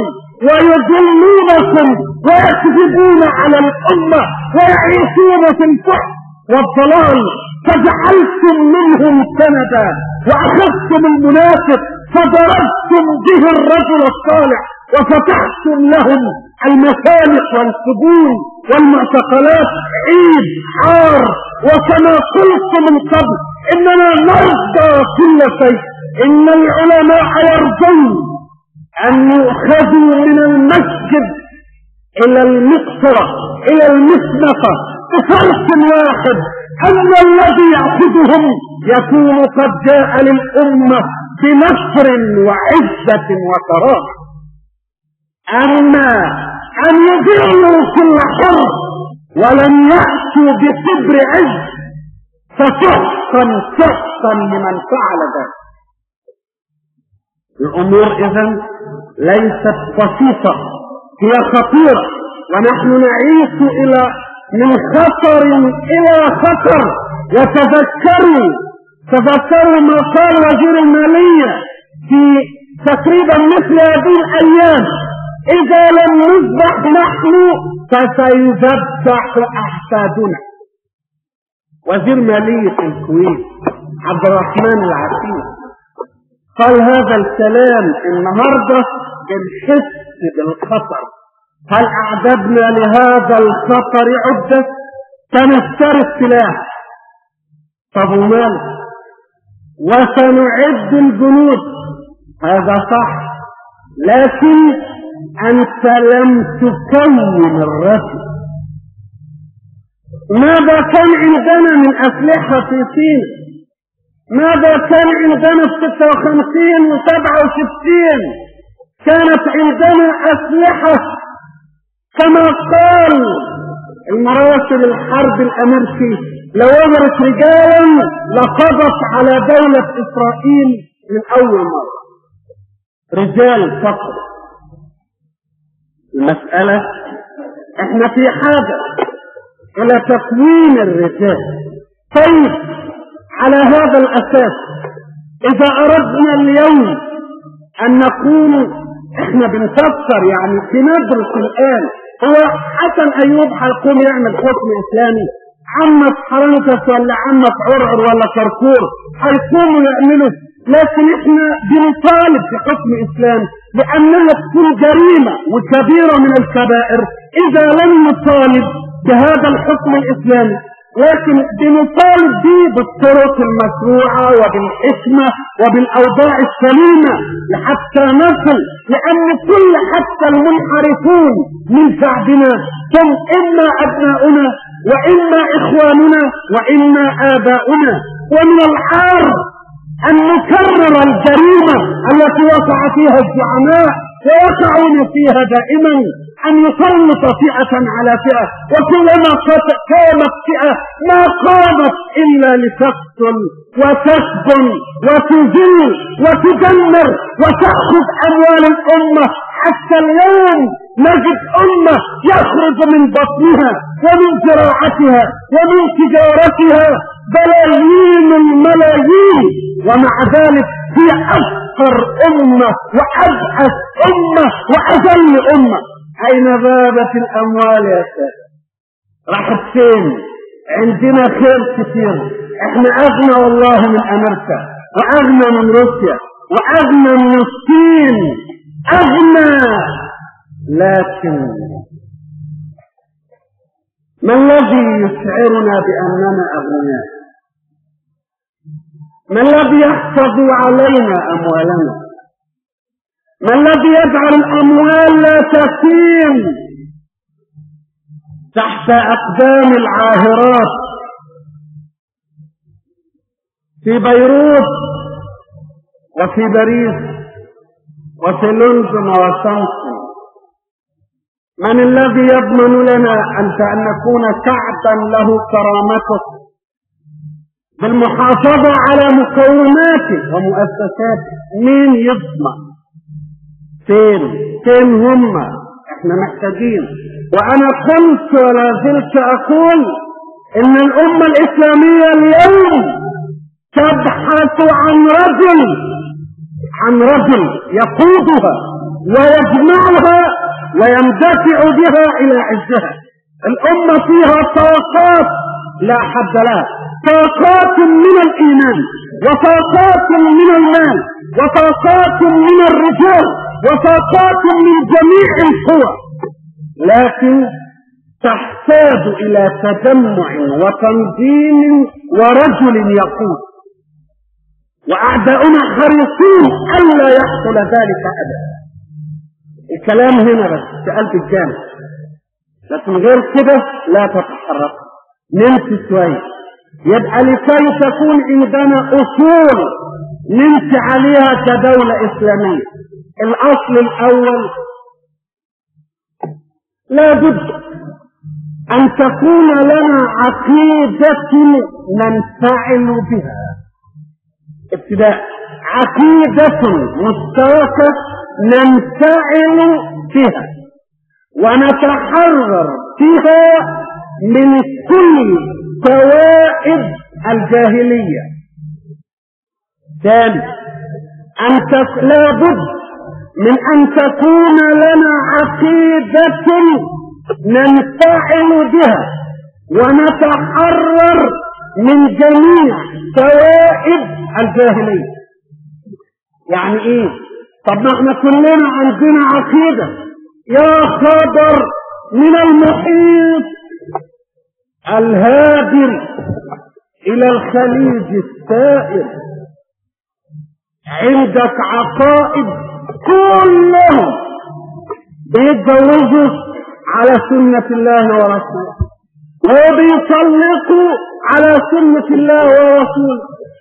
ويضلونكم ويكذبون على الأمة ويعيشون في الفحش والضلال، فجعلتم منهم سندا وأخذتم المنافق فضربتم به الرجل الصالح وفتحتم لهم المسالك والسجون والمعتقلات عيد حار. وكما قلت من قبل إننا نرضى كل شيء، إن العلماء يرضون أن يؤخذوا من المسجد إلى المقصرة إلى المسنقة بفرق واحد، أن الذي يأخذهم يكون قد جاء للأمة بنصر وعزة وكرامة. أما أن يضيعوا كل حر ولم يأتوا بكبر عز فسحقا سحقا لمن فعل ذلك. الأمور إذن ليست بسيطة، هي خطيرة، ونحن نعيش إلى من خطر إلى خطر. وتذكروا تذكروا ما قال وزير المالية في تقريبا مثل هذه الأيام: إذا لم نذبح نحن فسيذبح أحفادنا. وزير مالية الكويت عبد الرحمن العسير قال هذا الكلام النهارده بنحس بالخطر. هل أعددنا لهذا الخطر عدة؟ سنشتري السلاح، طب ومال؟ وسنعد الجنود، هذا صح، لكن أنت لم تكون الرجل. ماذا كان عندنا من أسلحة في سيناء؟ ماذا كان عندنا في ستة وخمسين وسبعة وستين؟ كانت عندنا أسلحة كما قال المراسل الحرب الأمريكي: لو أمرت رجالا لقضت على دولة إسرائيل من أول مرة. رجال فقط. المسألة احنا في حاجة الى تكوين الرجال. طيب على هذا الاساس اذا اردنا اليوم ان نكون احنا بنفكر يعني بندرس الان، هو حسن ايوب هيقوم يعمل حكم اسلامي؟ عمك حرنكس ولا عمك عرعر ولا كركور هيقوموا يعملوا؟ لكن احنا بنطالب بحكم اسلامي لانها تكون جريمه وكبيره من الكبائر اذا لم نطالب بهذا الحكم الاسلامي، لكن بنطالب به بالطرق المشروعه وبالحكمه وبالاوضاع السليمه حتى نصل، لان كل حتى المنحرفون من شعبنا هم اما ابناؤنا واما اخواننا واما اباؤنا. ومن العار ان نكرر الجريمه التي وقع فيها الزعماء ويقعون فيها دائما، ان يسلط فئه على فئه، وكلما قامت فئه ما قامت الا لتقتل وتسجن وتذل وتدمر وتاخذ اموال الامه. حتى اليوم نجد امه يخرج من بطنها ومن زراعتها ومن تجارتها بلايين الملايين، ومع ذلك هي افقر امه وابعث امه واذل امه. اين ذهبت الاموال يا سيدي؟ راحت فين؟ عندنا خير كثير، احنا اغنى والله من امريكا واغنى من روسيا واغنى من الصين، اغنى. لكن ما الذي يشعرنا باننا اغنياء؟ ما الذي يحفظ علينا اموالنا؟ ما الذي يجعل الاموال لا تسيل تحت اقدام العاهرات في بيروت وفي باريس وفي لندن وواشنطن؟ من الذي يضمن لنا أن نكون شعبا له كرامته بالمحافظة على مقوماته ومؤسساته؟ مين يضمن؟ فين فين هم؟ احنا محتاجين. وانا قلت ولا زلت اقول ان الامة الاسلامية اليوم تبحث عن رجل عن رجل يقودها ويجمعها ويندفع بها الى عزها. الامة فيها طاقات لا حد لها، طاقات من الايمان وطاقات من المال وطاقات من الرجال وطاقات من جميع القوى، لكن تحتاج الى تجمع وتنظيم ورجل يقود، واعداؤنا حريصين الا يحصل ذلك ابدا. الكلام هنا بس في قلب الجامع، لكن غير كده لا تتحرك. نمشي شويه، يبقى لكي تكون عندنا اصول نمشي عليها كدولة اسلامية. الاصل الاول لابد ان تكون لنا عقيدة ننفعل بها ابتداء، عقيدة مشتركة ننفعل بها ونتحرر فيها من كل فوائد الجاهلية. ثاني، أن لابد من أن تكون لنا عقيدة ننفعل بها ونتحرر من جميع فوائد الجاهلية. يعني ايه؟ طب ما احنا كلنا عندنا عقيدة. يا خبر من المحيط الهادر الى الخليج السائر عندك عقائد كلهم بيتجوزوا على سنة الله ورسوله وبيطلقوا على سنة الله ورسوله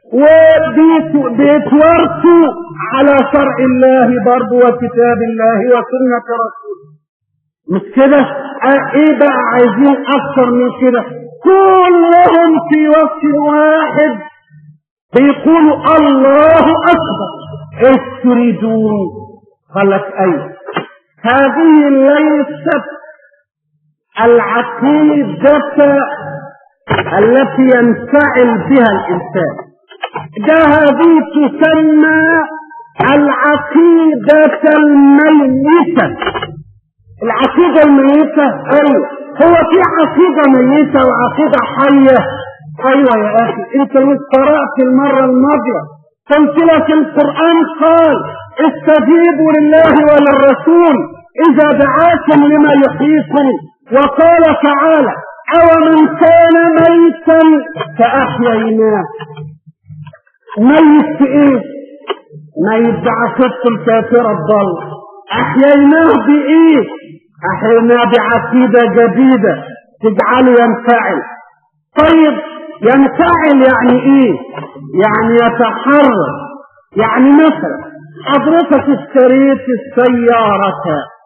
وبيتورثوا على شرع الله برضه وكتاب الله وسنة رسوله. مش كده؟ ايه بقى عايزين اكثر من كده؟ كلهم في وقت واحد بيقولوا الله اكبر. ايش تريدون؟ قال لك ايوه، هذه ليست العقيدة التي ينفعل بها الإنسان، ده هذه تسمى العقيدة الميتة. العقيدة الميتة أيوة، هو في عقيدة ميتة وعقيدة حية. أيوة يا أخي، أنت مش قرأت المرة الماضية قلت لك القرآن قال استجيبوا لله وللرسول إذا دعاكم لما يحييكم، وقال تعالى أو من كان ميتا فأحييناه. ميت في إيه؟ ميت بعقيدة الكافرة الضالة. أحييناه بإيه؟ أحييناه بعقيدة جديدة تجعله ينفعل. طيب ينفعل يعني إيه؟ يعني يتحرك. يعني مثلا حضرتك اشتريت السيارة،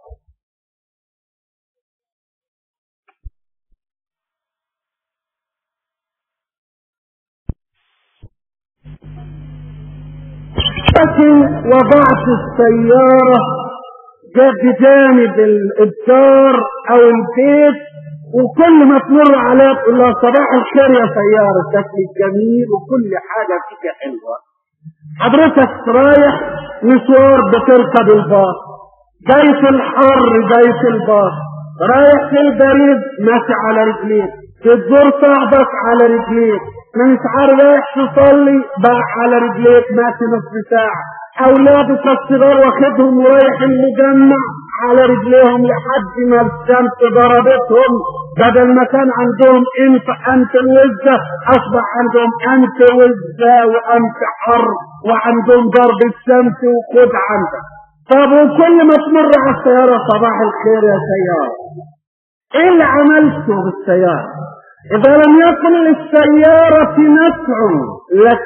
لكن وضعت السيارة بجانب الدار او البيت، وكل ما تمر عليها تقول لها صباح الخير يا سيارة، شكلك جميل وكل حاجة فيك حلوة. حضرتك رايح مشوار بتركب الباص، جاي في الحر جاي في الباص، رايح في البريد ماشي على رجليك، تزور صاحبك على رجليك، مش عارف رايح تصلي بقى على رجليك ماشي نص ساعة، اولادك الصغار واخدهم ورايح المجمع على رجليهم لحد ما الشمس ضربتهم، بدل ما كان عندهم انت انت الوزة اصبح عندهم انت وزة وانت حر، وعندهم ضرب الشمس وخد عندك. طب وكل ما تمر على السيارة صباح الخير يا سيارة، ايه اللي عملته بالسيارة؟ اذا لم يكن للسيارة نفع لك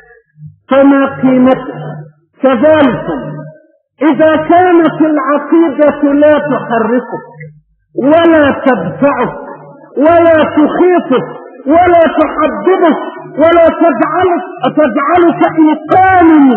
فما قيمتها. كذلك اذا كانت العقيدة لا تحركك ولا تدفعك ولا تخيفك ولا تحببك ولا تجعلك تجعلك إنسان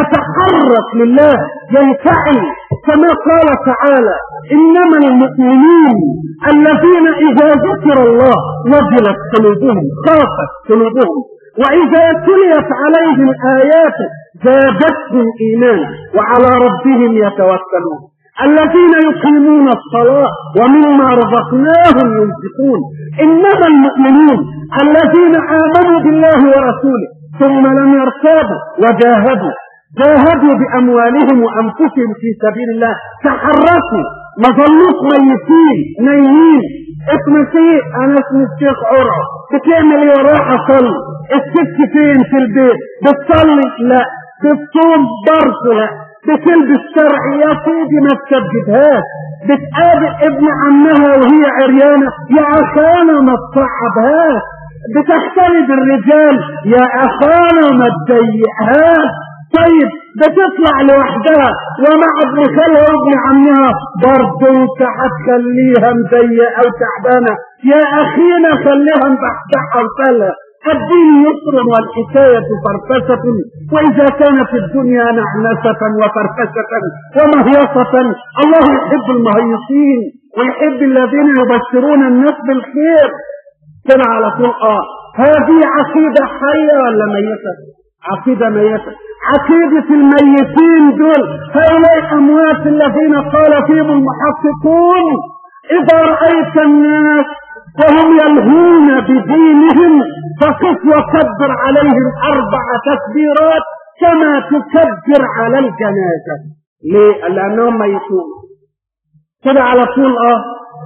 يتحرك لله ينفعل، كما قال تعالى إنما المؤمنين الذين إذا ذكر الله وجلت قلوبهم خافت قلوبهم وإذا تليت عليهم آياته زادتهم إيمانا وعلى ربهم يتوكلون، الذين يقيمون الصلاة ومما رزقناهم ينفقون. إنما المؤمنون الذين آمنوا بالله ورسوله ثم لم يرتابوا وجاهدوا جاهدوا بأموالهم وأنفسهم في سبيل الله، تحركوا، ما ظلوش ميتين نايمين. اسمك ايه؟ انا اسمي الشيخ عرعة. بتعمل ايه؟ رايح اصلي. الست فين؟ في البيت. بتصلي؟ لا. بتصوم؟ برضه لا. بتلبس شرعي؟ يا سيدي ما تكذبهاش. بتقابل ابن عمها وهي عريانة؟ يا اخانا ما تصعبهاش. بتختلط الرجال؟ يا اخانا ما تضيقهاش. طيب بتطلع لوحدها ومع ابن خالها وابن عمها؟ برضه انت هتخليها مضيقه او تعبانه. يا اخينا خليها مبحبحه وسهله. الدين يسر والحكايه فرفشه، واذا كانت الدنيا نعنسه وفرفشه ومهيصه الله يحب المهيصين ويحب الذين يبشرون الناس بالخير. كده على طول. اه هذه عقيده حيه ولا ميته؟ عقيده ميته. عقيدة الميتين دول هؤلاء أموات الذين قال فيهم المحققون إذا رأيت الناس وهم يلهون بدينهم فقف وكبر عليهم أربع تكبيرات كما تكبر على الجنازة. ليه؟ لأنهم ميتون. كده على طول. اه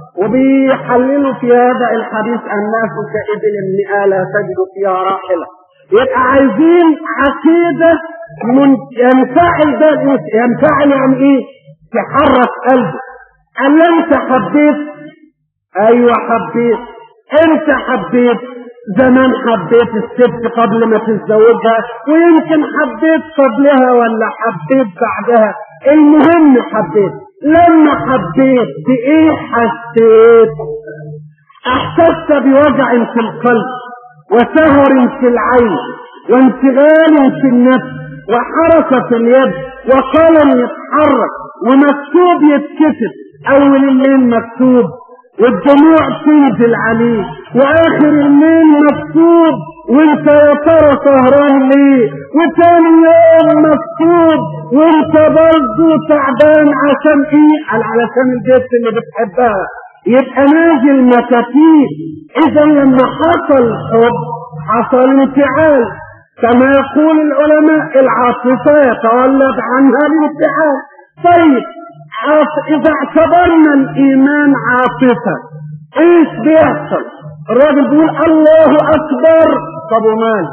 وبيحللوا في هذا الحديث الناس كإبل النئالة تجد فيها راحلة. يبقى عايزين عقيدة من ينفعل. ده ينفعل يعني ايه؟ تحرك قلبه. قال انت حبيت؟ ايوه حبيت. انت حبيت زمان، حبيت الست قبل ما تتزوجها، ويمكن حبيت قبلها ولا حبيت بعدها، المهم حبيت. لما حبيت بايه حسيت؟ احسست بوجع في القلب وسهر في العين وانشغال في النفس وحركة في اليد وقلم يتحرك ومكتوب يتكتب. اول الليل مكتوب والدموع تنزل عليه، واخر الليل مكتوب وانت يا ترى سهران ليه، وتاني يوم مكتوب وانت برضه تعبان عشان ايه؟ قال علشان البيت اللي بتحبها. يبقى نازل مكاتيب. اذا لما حصل حب حصل انفعال، كما يقول العلماء العاطفه يتولد عنها الانفعال. طيب اذا اعتبرنا الايمان عاطفه ايش بيحصل؟ الراجل بيقول الله اكبر، طب ومال؟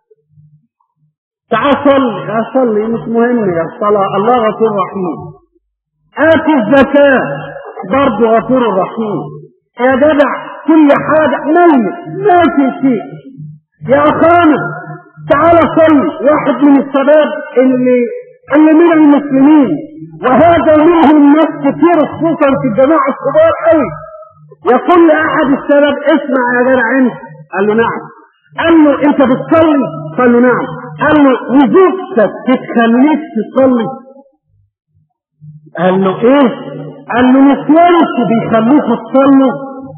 تعال صلي، اصلي مش مهم يا الصلاه، الله غفور رحيم. اتي الزكاه برضه غفور رحيم. يا جدع كل حاجه ميت ما في شيء. يا اخانا تعال صلي. واحد من الشباب اللي اللي من المسلمين، وهذا منهم ناس كتير خصوصا في الجماعه الكبار قوي، يقول لاحد الشباب اسمع يا جدع انت. قال له نعم. قال له انت بتصلي؟ قال له نعم. قال له وزوجتك بتخليك تصلي؟ قال له ايه؟ قال له نسوانك بيخلوك تصلوا؟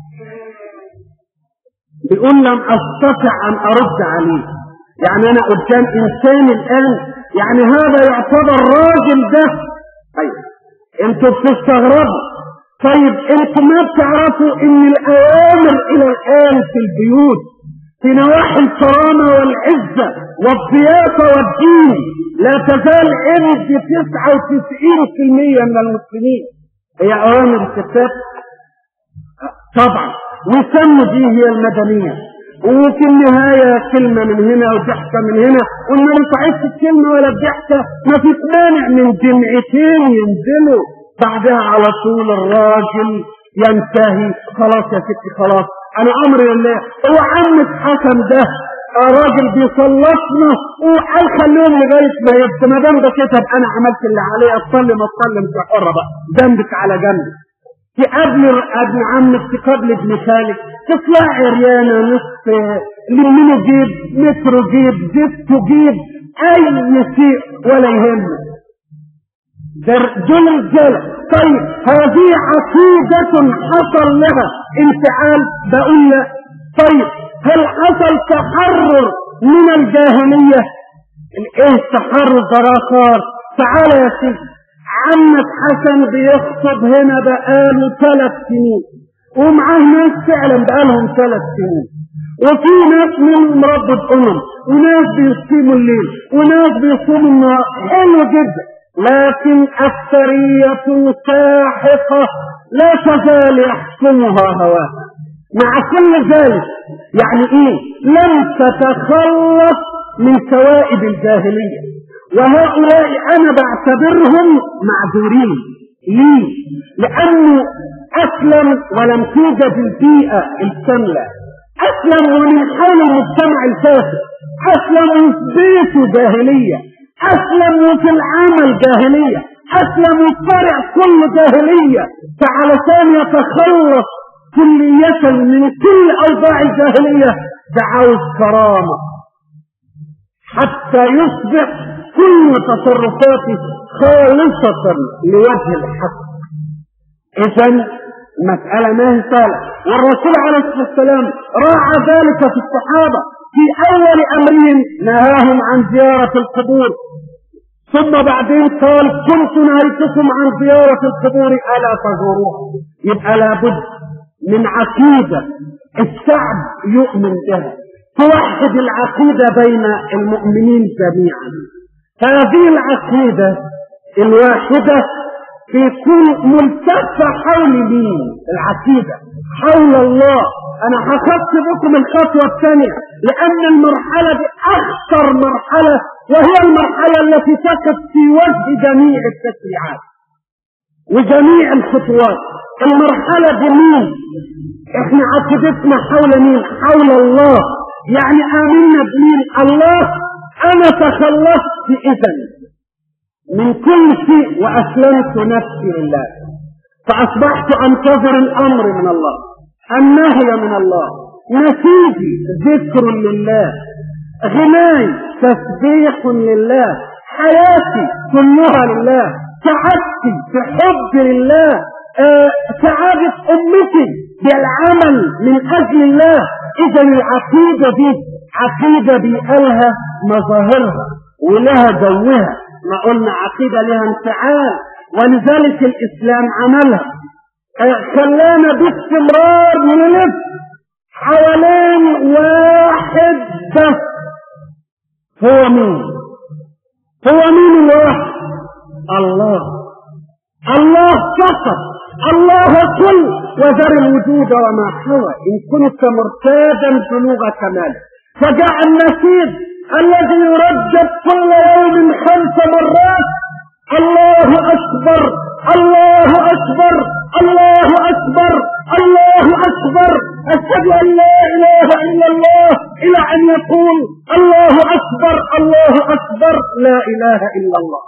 بيقول لم استطع ان ارد عليه. يعني انا قدام انسان الان، يعني هذا يعتبر راجل ده. طيب انتوا بتستغربوا. طيب انتوا ما بتعرفوا ان الاوامر الى الان في البيوت في نواحي الكرامه والعزه والضيافه والدين لا تزال عند تسعة وتسعين بالمئة من المسلمين هي اوامر الستات طبعا، وسموا دي هي المدنيه. وفي النهايه كلمه من هنا وضحكه من هنا، وان ما نفعتش الكلمه ولا الضحكه ما في مانع من جمعتين ينزلوا بعدها على طول الراجل ينتهي. خلاص يا ستي خلاص انا امري لله. هو عمك حسن ده راجل بيصلصنا وقال خليهم لغايه ما يبقى ما دام ده كتب انا عملت اللي عليه، اصلي ما اصلي انت حره بقى، جنبك على جنب. في قبل ابن عمك في قبل ابن خالك تطلع عريانه نصف لمنه جيب مترو جيب زفته جيب اي شيء ولا يهمك. دول رجاله. طيب هذه عقيده حصل لها انفعال. بقول لك طيب هل حصل تحرر من الجاهليه؟ ايه التحرر براخار؟ تعالى يا سيدي، عمك حسن بيخطب هنا بقاله ثلاث سنين ومعاه ناس فعلا بقالهم ثلاث سنين، وفي ناس منهم ربة امم، وناس بيصوموا الليل وناس بيصوموا النهار، حلو جدا. لكن أكثرية ساحقة لا تزال يحكمها هواها. مع كل ذلك يعني ايه؟ لم تتخلص من ثوائب الجاهلية، وهؤلاء انا بعتبرهم معذورين. ليه؟ لانه اسلم ولم توجد البيئة الكاملة، اسلم ومن حول المجتمع الفاسد، اسلم في بيته جاهلية، اسلموا في العمل جاهلية، اسلموا الطرع كل جاهلية. فعلشان يتخلص كلية من كل اوضاع الجاهلية دعاوى كرامة حتى يصبح كل تصرفاته خالصة لوجه الحق. اذا مسألة ما هي سهلة، والرسول عليه الصلاة والسلام راعى ذلك في الصحابة. في اول امرهم نهاهم عن زيارة القبور، ثم بعدين قال كنت نهيتكم عن زيارة القبور الا تزوروها. يبقى لابد من عقيدة الشعب يؤمن بها توحد العقيدة بين المؤمنين جميعا. هذه العقيدة الواحدة تكون ملتفة حول مين؟ العقيدة حول الله. انا هخط بكم الخطوة الثانية لان المرحلة دي اخطر مرحلة، وهي المرحلة التي تقف في وجه جميع التشريعات وجميع الخطوات. المرحلة دي مين؟ احنا عقيدتنا حول مين؟ حول الله. يعني آمنا بمين؟ الله. انا تخلصت اذا من كل شيء واسلمت نفسي لله، فاصبحت انتظر الامر من الله، النهي من الله، نتيجي ذكر لله، غناي تسبيح لله، حياتي كلها لله، سعادتي في حب لله، آه سعادة أمتي بالعمل من أجل الله. إذا العقيدة دي عقيدة بيقالها مظاهرها ولها جوها. ما قلنا عقيدة لها انفعال، ولذلك الإسلام عملها آه خلانا باستمرار نلف حوالين واحد بس. هو مين؟ هو مين الواحد؟ الله. الله فقط، الله كل، وذر الوجود وما حوى إن كنت مرتادا بلوغ كمال. فجاء النشيد الذي يردد كل يوم خمس مرات: الله أكبر، الله أكبر، الله أكبر، الله أكبر، أشهد أن لا إله إلا الله، إلى أن يقول الله أكبر، الله أكبر، لا إله إلا الله.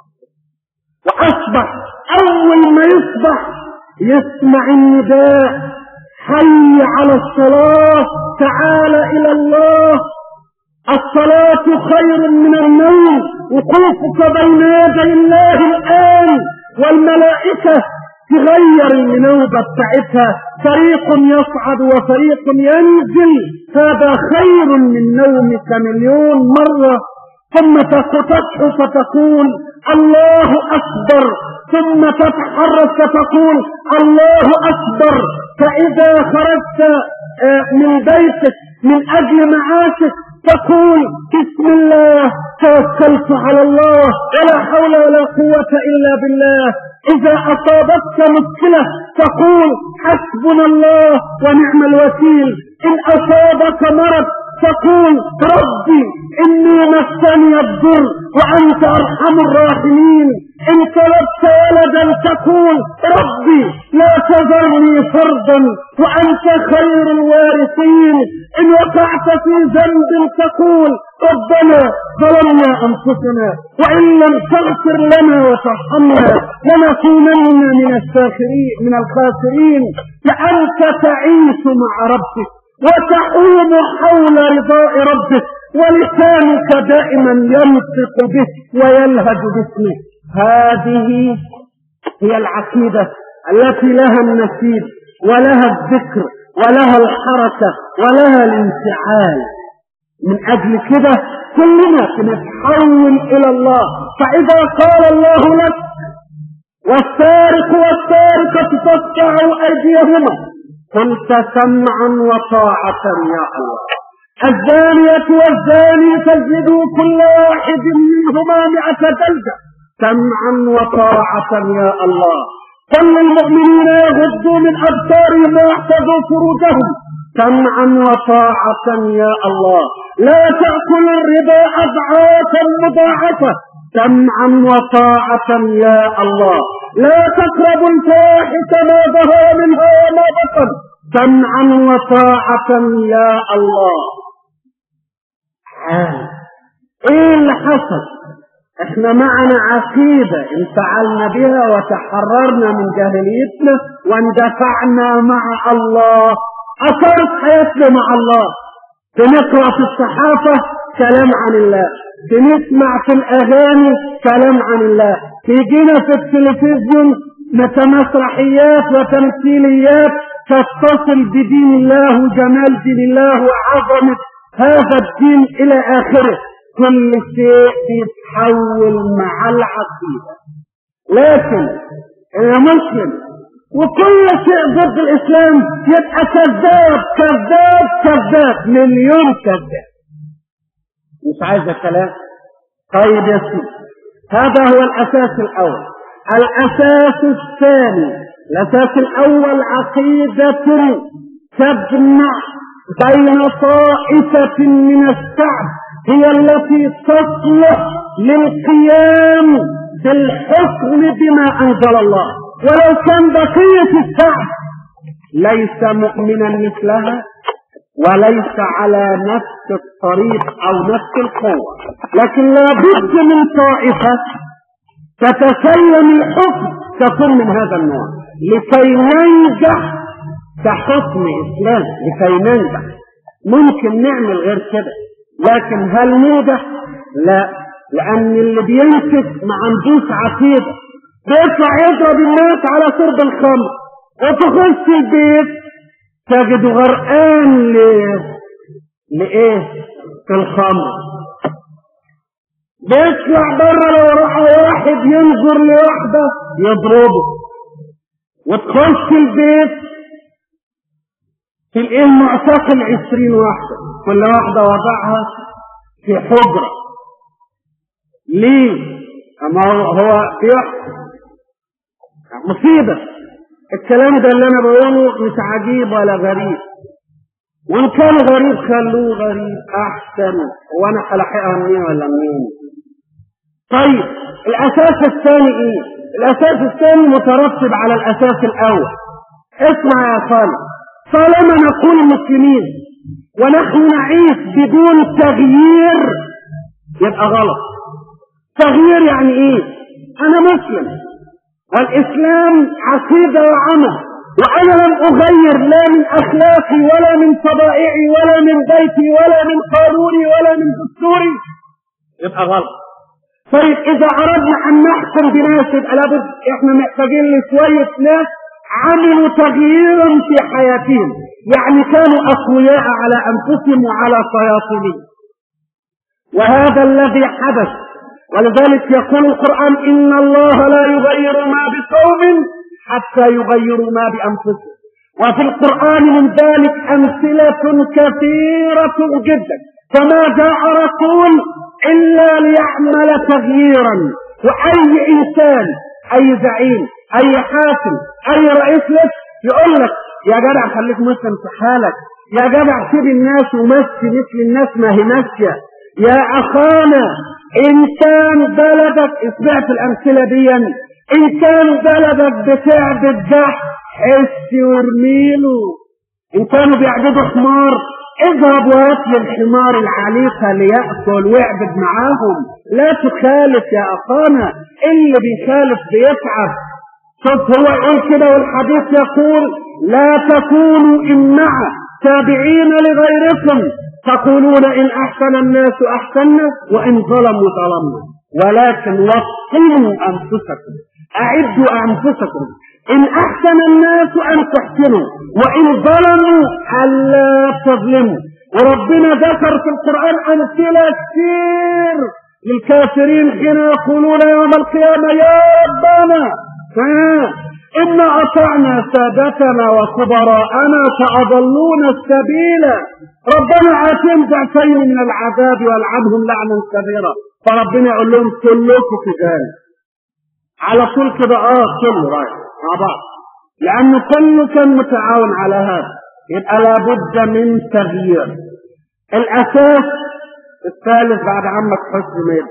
وأصبح أول ما يصبح يسمع النداء: حي على الصلاة، تعال إلى الله، الصلاة خير من النوم، وقوفك بين يدي الله الآن، والملائكة تغير المنوبة بتاعتها، فريق يصعد وفريق ينزل، هذا خير من نومك مليون مرة. ثم تفتح فتقول الله أكبر، ثم تتحرك فتقول الله أكبر. فإذا خرجت من بيتك من أجل معاشك تقول بسم الله توكلت على الله ولا حول ولا قوة إلا بالله. إذا أصابتك مشكلة تقول حسبنا الله ونعم الوكيل. إن أصابك مرض تقول ربي إني مسني الضر وأنت أرحم الراحمين. إن طلبت ولدا تقول ربي لا تذرني فردا وأنت خير الوارثين. إن وقعت في ذنب تقول ربنا ظلمنا أنفسنا وإن لم تغفر لنا وترحمنا لنكونن من الساخرين من الخاسرين. فأنت تعيش مع ربك وتحوم حول رضاء ربك، ولسانك دائما ينطق به ويلهج باسمه. هذه هي العقيدة التي لها النشيد ولها الذكر ولها الحركة ولها الانفعال. من أجل كده كلنا نتحول إلى الله. فإذا قال الله لك والسارق والسارقة فاقطعوا أيديهما قلت سمعا وطاعة يا الله. الزانية والزاني فاجلدوا كل واحد منهما مئة جلدة سمعا وطاعة يا الله. قل للمؤمنين يغضوا من أبصارهم ويحفظوا فروجهم سمعا وطاعة يا الله. لا تأكلوا الربا أضعافا مضاعفة سمعا وطاعة يا الله. لا تقربوا الفاحشة ما ظهر منها وما بطن سمعا وطاعة يا الله. ايه اللي حصل؟ احنا معنا عقيدة انفعلنا بها وتحررنا من جاهليتنا واندفعنا مع الله. اثرت حياتنا مع الله. بنقرأ في الصحافة كلام عن الله، بنسمع في الاغاني كلام عن الله، تيجينا في التلفزيون مسرحيات وتمثيليات تتصل بدين الله وجمال دين الله وعظمة هذا الدين الى اخره. كل شيء بيتحول مع العقيدة. لكن يا مسلم وكل شيء ضد الاسلام يبقى كذاب كذاب كذاب مليون كذاب. مش عايزة كلام. طيب يا سيدي، هذا هو الاساس الاول. الاساس الثاني، الاساس الاول عقيدة تجمع بين طائفة من الشعب هي التي تصلح للقيام بالحكم بما انزل الله، ولو كان بقية الشعب ليس مؤمنا مثلها وليس على نفس الطريق او نفس القوة، لكن لابد من طائفة تتسلم الحكم تكون من هذا النوع لكي ننجح كحكم اسلام. لكي ننجح ممكن نعمل غير كده، لكن هل ننجح؟ لا، لان اللي بينكس ما عندوش عقيدة. بيطلع يضرب الناس على شرب الخمر وتخش البيت تجد غرقان ليه؟ لإيه؟ في الخمر. بيطلع بره لو راح واحد ينظر لواحدة يضربه. وتخش البيت تلاقيه معتقل عشرين واحدة، كل واحدة وضعها في حجرة. ليه؟ أما هو بيحصل مصيبة. الكلام ده اللي أنا بقوله مش عجيب ولا غريب، وإن كان غريب خلوه غريب أحسن، وأنا هلاحقها منين ولا منين؟ طيب الأساس الثاني إيه؟ الأساس الثاني مترتب على الأساس الأول. اسمع يا صالح، طالما نقول مسلمين ونحن نعيش بدون تغيير يبقى غلط. تغيير يعني إيه؟ أنا مسلم والإسلام عقيدة وعمل، وأنا لم أغير لا من أخلاقي ولا من طبائعي ولا من بيتي ولا من قانوني ولا من دستوري، يبقى غلط. طيب إذا أردنا أن نحكم بناس يبقى لابد إحنا محتاجين لشوية ناس عملوا تغييرا في حياتهم، يعني كانوا أقوياء على أنفسهم وعلى شياطينهم، وهذا الذي حدث. ولذلك يقول القرآن إن الله لا يغير ما بقوم حتى يغيروا ما بأنفسهم. وفي القرآن من ذلك أمثلة كثيرة جدا، فما جاء رسول إلا ليعمل تغييرا. وأي إنسان، أي زعيم، أي حاكم، أي رئيس لك يقول لك يا جدع خليك مسلم في حالك، يا جدع سيب الناس ومشي مثل الناس ما هي ماشية، يا أخانا إن كان بلدك، سمعت الأمثلة دي، إن كان بلدك بتعبد جح حس وارميله، إن كانوا بيعبدوا حمار اذهب واتل الحمار العليقة ليأكل واعبد معاهم، لا تخالف يا أخانا، اللي بيخالف بيتعب. شوف هو يقول كده والحديث يقول لا تكونوا إمعة تابعين لغيركم تقولون إن أحسن الناس أحسننا وإن ظلموا ظلمنا، ولكن وطنوا أنفسكم، أعدوا أنفسكم، إن أحسن الناس أن تحسنوا وإن ظلموا ألا تظلموا. وربنا ذكر في القرآن أمثلة كثير للكافرين حين يقولون يوم القيامة يا ربنا إنا أطعنا سادتنا وكبراءنا فأضلونا السبيل ربنا آتهم ضعفين من العذاب والعنهم لعنا كبيرا. فربنا يقول لهم كلكم في ذلك على طول كده، اه كله رايح مع بعض، لأن كله كان متعاون على هذا. يبقى لابد من تغيير. الأساس الثالث بعد عمك حسن ميت،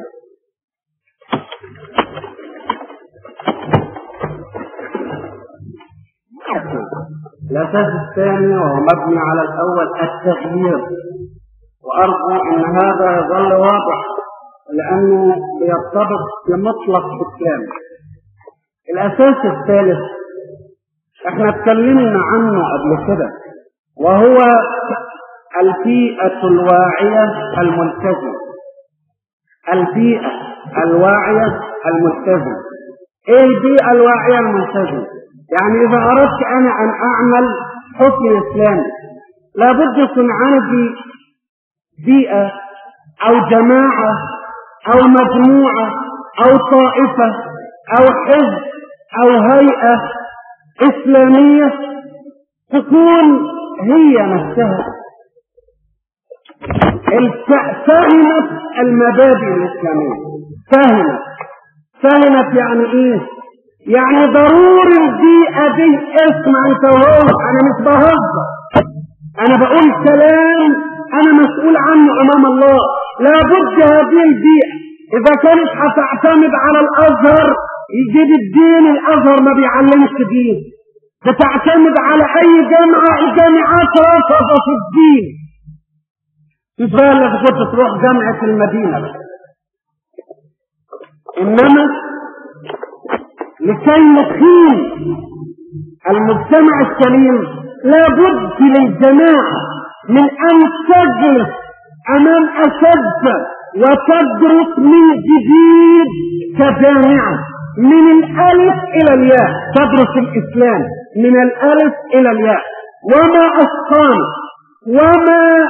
الأساس الثاني وهو مبني على الأول التغيير، وأرجو أن هذا يظل واضح لأنه يرتبط بمطلق الإسلام. الأساس الثالث احنا اتكلمنا عنه قبل كده، وهو البيئة الواعية الملتزمة. البيئة الواعية الملتزمة. ايه البيئة الواعية الملتزمة؟ يعني إذا أردت أنا أن أعمل حكم إسلامي لابد يكون عندي بيئة أو جماعة أو مجموعة أو طائفة أو حزب أو هيئة إسلامية تكون هي نفسها فهمت المبادئ الإسلامية. فهمت فهمت يعني إيه؟ يعني ضروري البيئة دي، اسمع انت وهو، انا مش بهزر، انا بقول كلام انا مسؤول عنه امام الله. لابد هذه البيئة اذا كانت هتعتمد على الازهر يجيب الدين، الازهر ما بيعلمش دين، بتعتمد على اي جامعة، الجامعات رافضة في الدين. تفعل لك كنت تروح جامعة المدينة بس. انما لكي نقيم المجتمع السليم لابد للجماعة من أن تجلس أمام أساتذة وتدرس من جديد كجامعة. من الألف إلى الياء، تدرس الإسلام من الألف إلى الياء. وما أتقان وما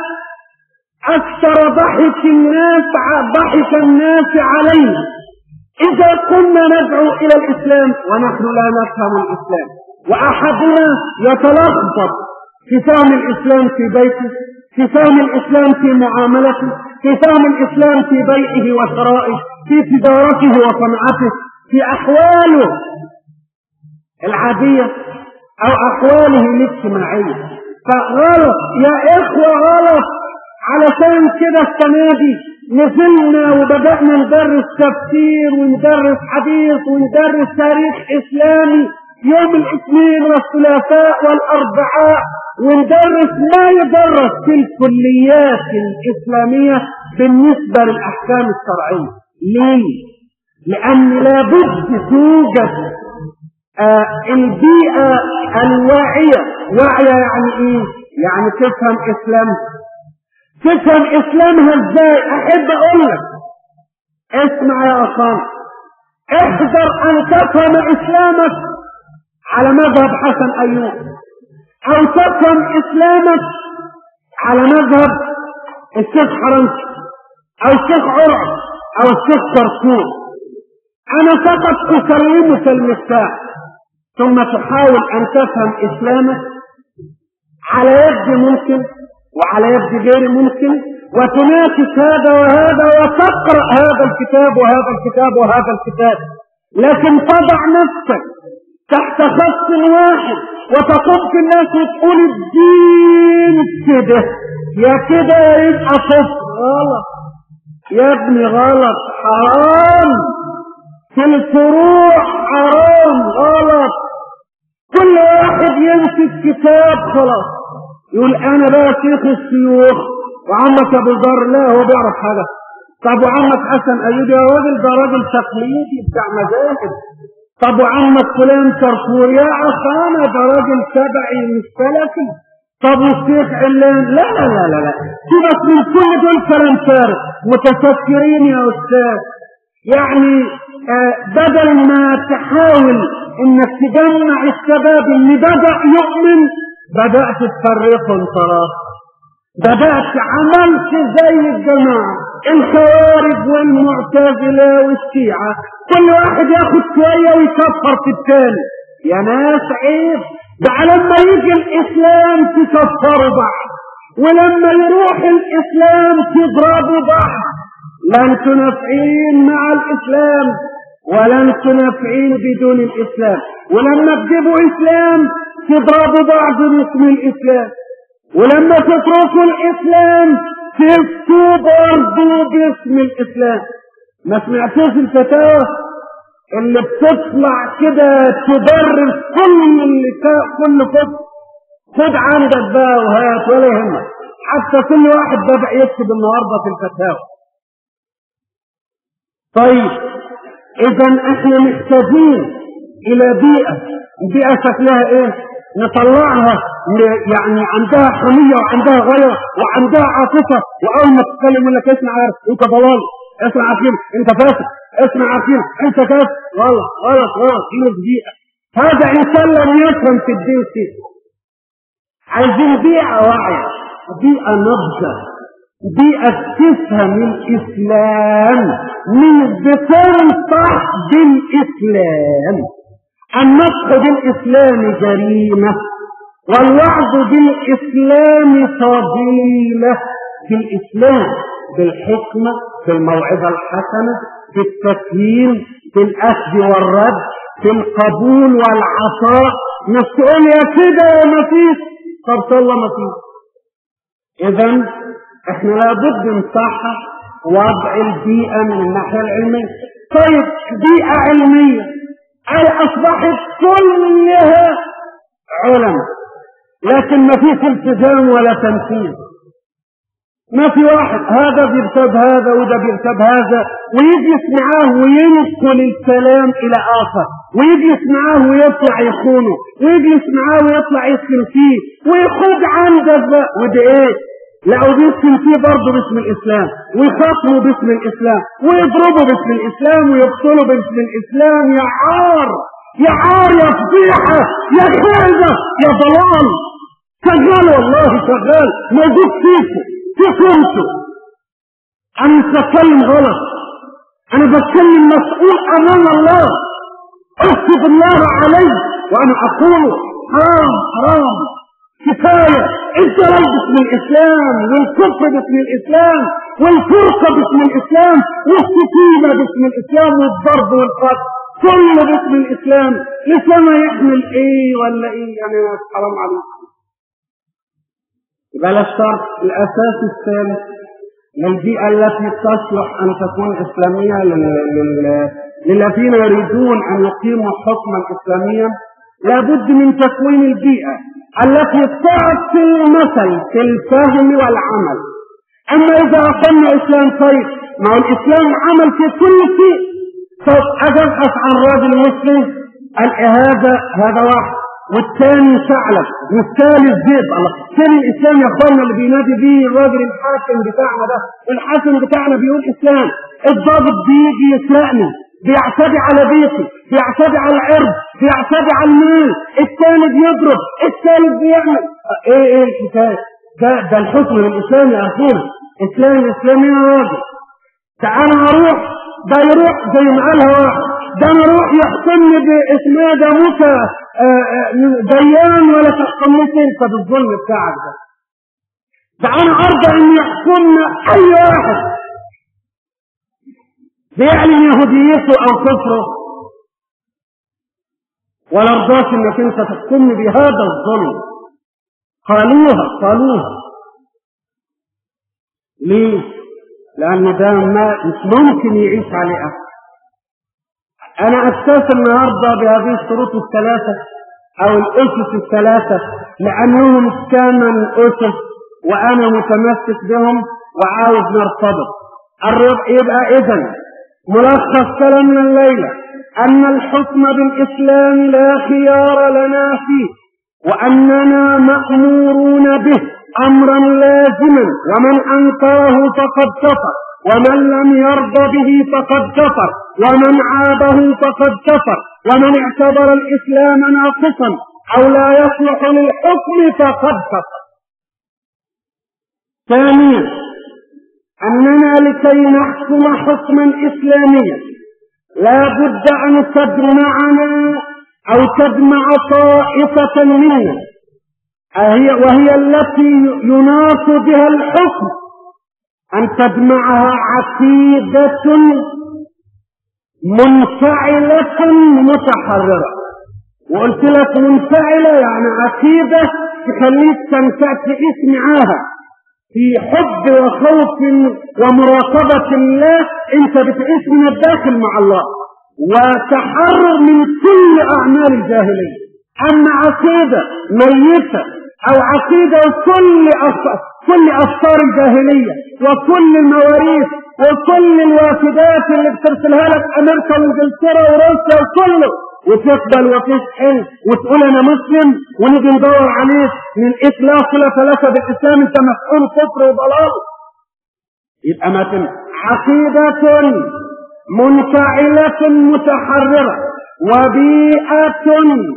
أكثر ضحك الناس ضحك الناس علينا إذا كنا ندعو إلى الإسلام ونحن لا نفهم الإسلام، وأحدنا يتلخبط في فهم الإسلام في بيته، في فهم الإسلام في معاملته، في فهم الإسلام في بيعه وشرائه، في تجارته وصنعته، في أحواله العادية أو أحواله الاجتماعية. فغلط يا إخوة، غلط. علشان كده السنة دي نزلنا وبدأنا ندرس تفسير وندرس حديث وندرس تاريخ إسلامي يوم الاثنين والثلاثاء والأربعاء، وندرس ما يدرس في الكليات الإسلامية بالنسبة للأحكام الشرعية. ليه؟ لأن لابد توجد آه البيئة الواعية. واعية يعني إيه؟ يعني تفهم إسلام. تفهم إسلامها إزاي؟ أحب أقول لك اسمع يا أخوان، احذر أن تفهم إسلامك على مذهب حسن أيوب، أو تفهم إسلامك على مذهب الشيخ حرمشي أو الشيخ عرع أو الشيخ كركور. أنا فقط أسلمك المفتاح، ثم تحاول أن تفهم إسلامك على يد ممكن وعلى يد غير ممكن، وتناقش هذا وهذا وتقرأ هذا الكتاب وهذا الكتاب وهذا الكتاب، لكن تضع نفسك تحت خط واحد وتقف الناس وتقول الدين كده يا كده يبقى كفر. غلط يا ابني، غلط، حرام في الفروع، حرام، غلط. كل واحد يمسك كتاب خلاص يقول انا بقى شيخ الشيوخ وعمك ابو ذر، لا هو بيعرف حاجه. طب وعمك حسن ايوب يا راجل ده راجل تقليدي بتاع مذاهب. طب وعمك فلان كركور يا اخانا ده راجل تبعي مش سلفي. طب والشيخ علان لا لا لا لا لا سيبك من كل دول كلام فارغ. متفكرين يا استاذ، يعني آه بدل ما تحاول انك تجمع الشباب اللي بدأ يؤمن بدأت تفرقه انطلاق، بدأت عملت زي الجماعة الخوارج والمعتزلة والشيعة، كل واحد ياخد شوية ويكفر في التاني. يا ناس عيب بقى لما يجي الإسلام تكفروا بعض، ولما يروح الإسلام تضربوا بعض. لا انتوا نافعين مع الإسلام ولا انتوا نافعين بدون الإسلام، ولما تجيبوا إسلام تضربوا بعض باسم الإسلام، ولما تتركوا الإسلام تفتوا برضو باسم الإسلام. ما سمعتوش الفتاوى اللي بتطلع كده تبرر كل اللي كل كفر؟ خد عندك بقى وهات ولا يهمك، حتى كل واحد بدأ يكتب النهارده في الفتاوى. طيب اذا احنا محتاجين الى بيئة، بيئة شكلها ايه؟ نطلعها يعني عندها حمية وعندها غيرة وعندها عاطفة، واول ما تتكلم يقول لك اسمع عارف انت ضلال، اسمع عارفين انت فاسد، اسمع عارفين انت كافر. غلط غلط غلط. دي بيئة. هذا انسان لم يفهم في الدين شيء. عايزين بيئة واعية، بيئة نضجة، بيئة تفهم الإسلام، مش بتنصح بالإسلام. النصح بالإسلام جريمة، والوعظ بالإسلام فضيلة. في الإسلام بالحكمة، في الموعظة الحسنة، في التسليم، في الأخذ والرد، في القبول والعطاء. مش تقول يا كده يا مفيش، طب صلى مفيش. إذن احنا لابد نصحح وضع البيئة من الناحية العلمية. طيب بيئة علمية أصبحت كلها علم، لكن ما فيش التزام ولا تنفيذ. ما في واحد هذا بيرتب هذا وده بيرتب هذا، ويجلس معاه وينقل الكلام إلى آخر، ويجلس معاه ويطلع يخونه، ويجلس معاه ويطلع يسكن فيه ويخد عندك بقى. وده ايه؟ لقوا بيسكن فيه برضه باسم الاسلام، ويخاصموا باسم الاسلام، ويضربوا باسم الاسلام، ويقتلوا باسم الاسلام. يا عار يا عار يا فضيحه يا خيبه يا ضلال. شغال والله شغال، موجود فيكم فيكم انتوا. انا مش بتكلم غلط، انا بتكلم مسؤول امام الله، اشهد الله علي وانا اقول حرام حرام كفايه. انت راي باسم الاسلام، والكفر باسم الاسلام، والفرقه باسم الاسلام، والشتيمه باسم الاسلام، والضرب والقتل كله باسم الاسلام. لسنا يحمل ايه ولا ايه؟ يعني حرام عليكم. يبقى الشرط الاساسي الثالث للبيئة التي تصلح أن تكون إسلامية للذين يريدون أن يقيموا حكما إسلاميا، لابد من تكوين البيئة التي تعطي مثل في الفهم والعمل. أما إذا أقمنا إسلام طيب، ما هو الإسلام عمل في كل شيء. طب أجي أبحث عن راجل مسلم، هذا هذا واحد، والثاني ثعلب، والثالث ذئب. الله، فين الاسلام يا اخوانا اللي بينادي بيه الراجل الحاكم بتاعنا ده؟ الحاكم بتاعنا بيقول اسلام. الضابط بيجي يسرقني، بيعتدي على بيتي، بيعتدي على العرض، بيعتدي على المال، الثاني بيضرب، الثالث بيعمل ايه ايه الحكايه؟ ده ده الحكم الاسلام يا اخونا. اسلام الاسلامي يا راجل. تعال اروح، ده يروح زي ما قالها واحد، ده انا اروح يحكمني باسمه ده موسى ديان، ولا تحكمنيش انت بالظلم بتاعك ده. ده انا ارضى ان يحكمنا اي واحد بيعلن يهوديته او كفره، ولا ارضاش انك انت تحكمني بهذا الظلم. قالوها قالوها ليه؟ لان ده ما مش ممكن يعيش عليه احد. انا اساس النهارده بهذه الشروط الثلاثه او الاسس الثلاثه، لانهم ثمان اسس وانا متمسك بهم وعاوز نرتبط. يبقى اذا ملخص كلامنا الليله ان الحكم بالاسلام لا خيار لنا فيه، واننا مامورون به امرا لازما، ومن انكره فقد كفر، ومن لم يرضى به فقد كفر، ومن عابه فقد كفر، ومن اعتبر الاسلام ناقصا او لا يصلح للحكم فقد كفر. ثانيا اننا لكي نحكم حكما اسلاميا لا بد ان تجمعنا او تجمع طائفه منا، وهي التي يناط بها الحكم، أن تجمعها عقيدة منفعلة متحررة. وقلت لك منفعلة يعني عقيدة تخليك تعيش معاها في حب وخوف ومراقبة الله، انت بتعيش من الداخل مع الله، وتحرر من كل أعمال الجاهلية. أما عقيدة ميتة أو عقيدة كل أفكار كل أفكار الجاهلية وكل المواريث وكل الوافدات اللي بترسلها لك أمريكا وإنجلترا وروسيا وكله، وتقبل وتسحل وتقول أنا مسلم، ونيجي ندور عليك من إطلاق لا ثلاثة بالإسلام أنت مسؤول كفر وضلال. يبقى ما تم عقيدة منفعلة متحررة، وبيئة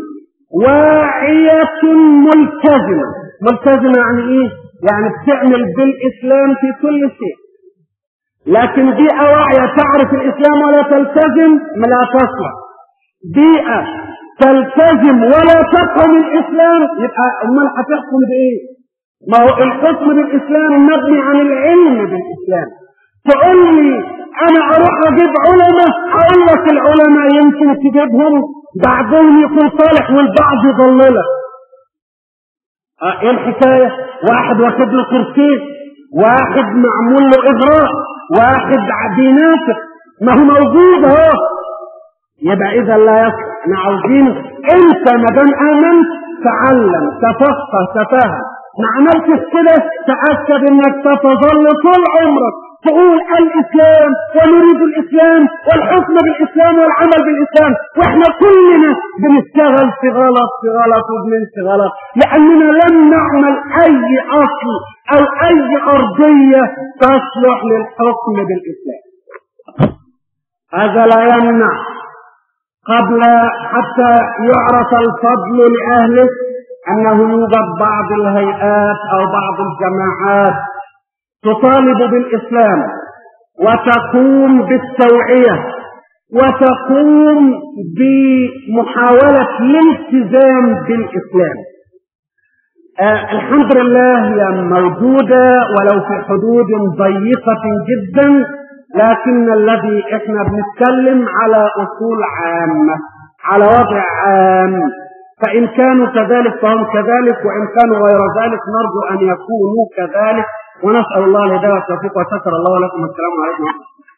واعية ملتزمة. ملتزمة يعني ايه؟ يعني بتعمل بالاسلام في كل شيء، لكن بيئة واعية تعرف الاسلام ولا تلتزم لا تصلح. بيئة تلتزم ولا تفهم الاسلام، يبقى امال هتحكم بايه؟ ما هو الحكم بالاسلام مبني عن العلم بالاسلام. تقول لي انا اروح اجيب علماء، اقول لك العلماء يمكن تجيبهم بعضهم يكون صالح والبعض يضللك. اه ايه الحكايه؟ واحد واخد له كرسي، واحد معمول له اغراء، واحد بينافق، ما هو موجود اهو. يبقى اذا لا يصح. احنا عاوزين انت ما دام امنت تعلم تفقه تفهم، ما عملتش كده تاكد انك ستظل طول عمرك تقول الإسلام ونريد الإسلام والحكم بالإسلام والعمل بالإسلام، وإحنا كلنا بنشتغل في غلط في غلط وبننسى غلط، لأننا لم نعمل أي أصل أو أي أرضية تصلح للحكم بالإسلام. هذا لا يمنع قبل حتى يعرف الفضل لأهله أنه يوجد بعض الهيئات أو بعض الجماعات تطالب بالإسلام وتقوم بالتوعية وتقوم بمحاولة الالتزام بالإسلام. آه الحمد لله هي موجودة ولو في حدود ضيقة جدا، لكن الذي احنا بنتكلم على أصول عامة، على وضع عام، فإن كانوا كذلك فهم كذلك، وإن كانوا غير ذلك نرجو أن يكونوا كذلك، ونسأل الله الهداية والتوفيق، وشكر الله لكم. السلام عليكم.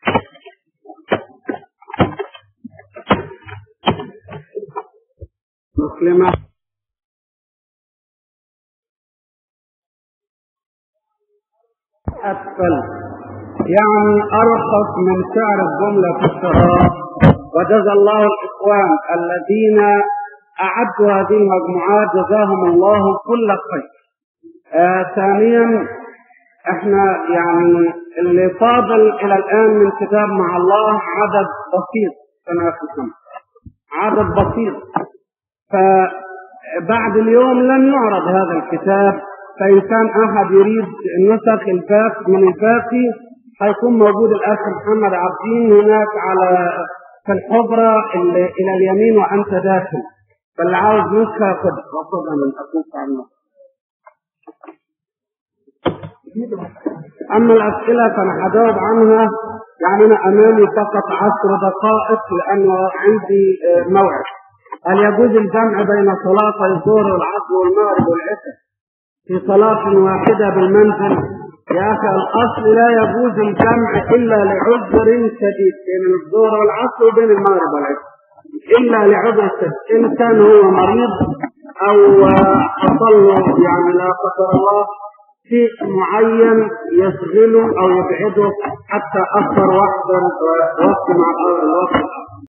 مسلمة أسفل يعني أرخص من سعر الجملة في الشراء، وجزا الله الإخوان الذين أعدوا هذه المجموعات جزاهم الله كل خير. آه ثانيا احنا يعني اللي فاضل الى الان من كتاب مع الله عدد بسيط، انا افهم عدد بسيط، فبعد اليوم لن يعرض هذا الكتاب، فإن كان أحد يريد النسخ الباقي من الباقي هيكون موجود الأخ محمد عبدين هناك على في الحجرة إلى اليمين وأنت داخل، فاللي عاوز نسخة خد وصدنا من أكوف عنه. أما الأسئلة فأنا هجاوب عنها، يعني أنا أمامي فقط عشر دقائق لأنه عندي موعد. هل يجوز الجمع بين صلاة الظهر والعصر والمغرب والعشاء في صلاة واحدة بالمنزل؟ يا أخي الأصل لا يجوز الجمع إلا لعذر شديد بين الظهر والعصر وبين المغرب والعشاء، إلا لعذر شديد، إن كان هو مريض أو حصل له يعني لا قدر الله شيء معين يشغله أو يبعده حتى أكثر وقت مع الوقت.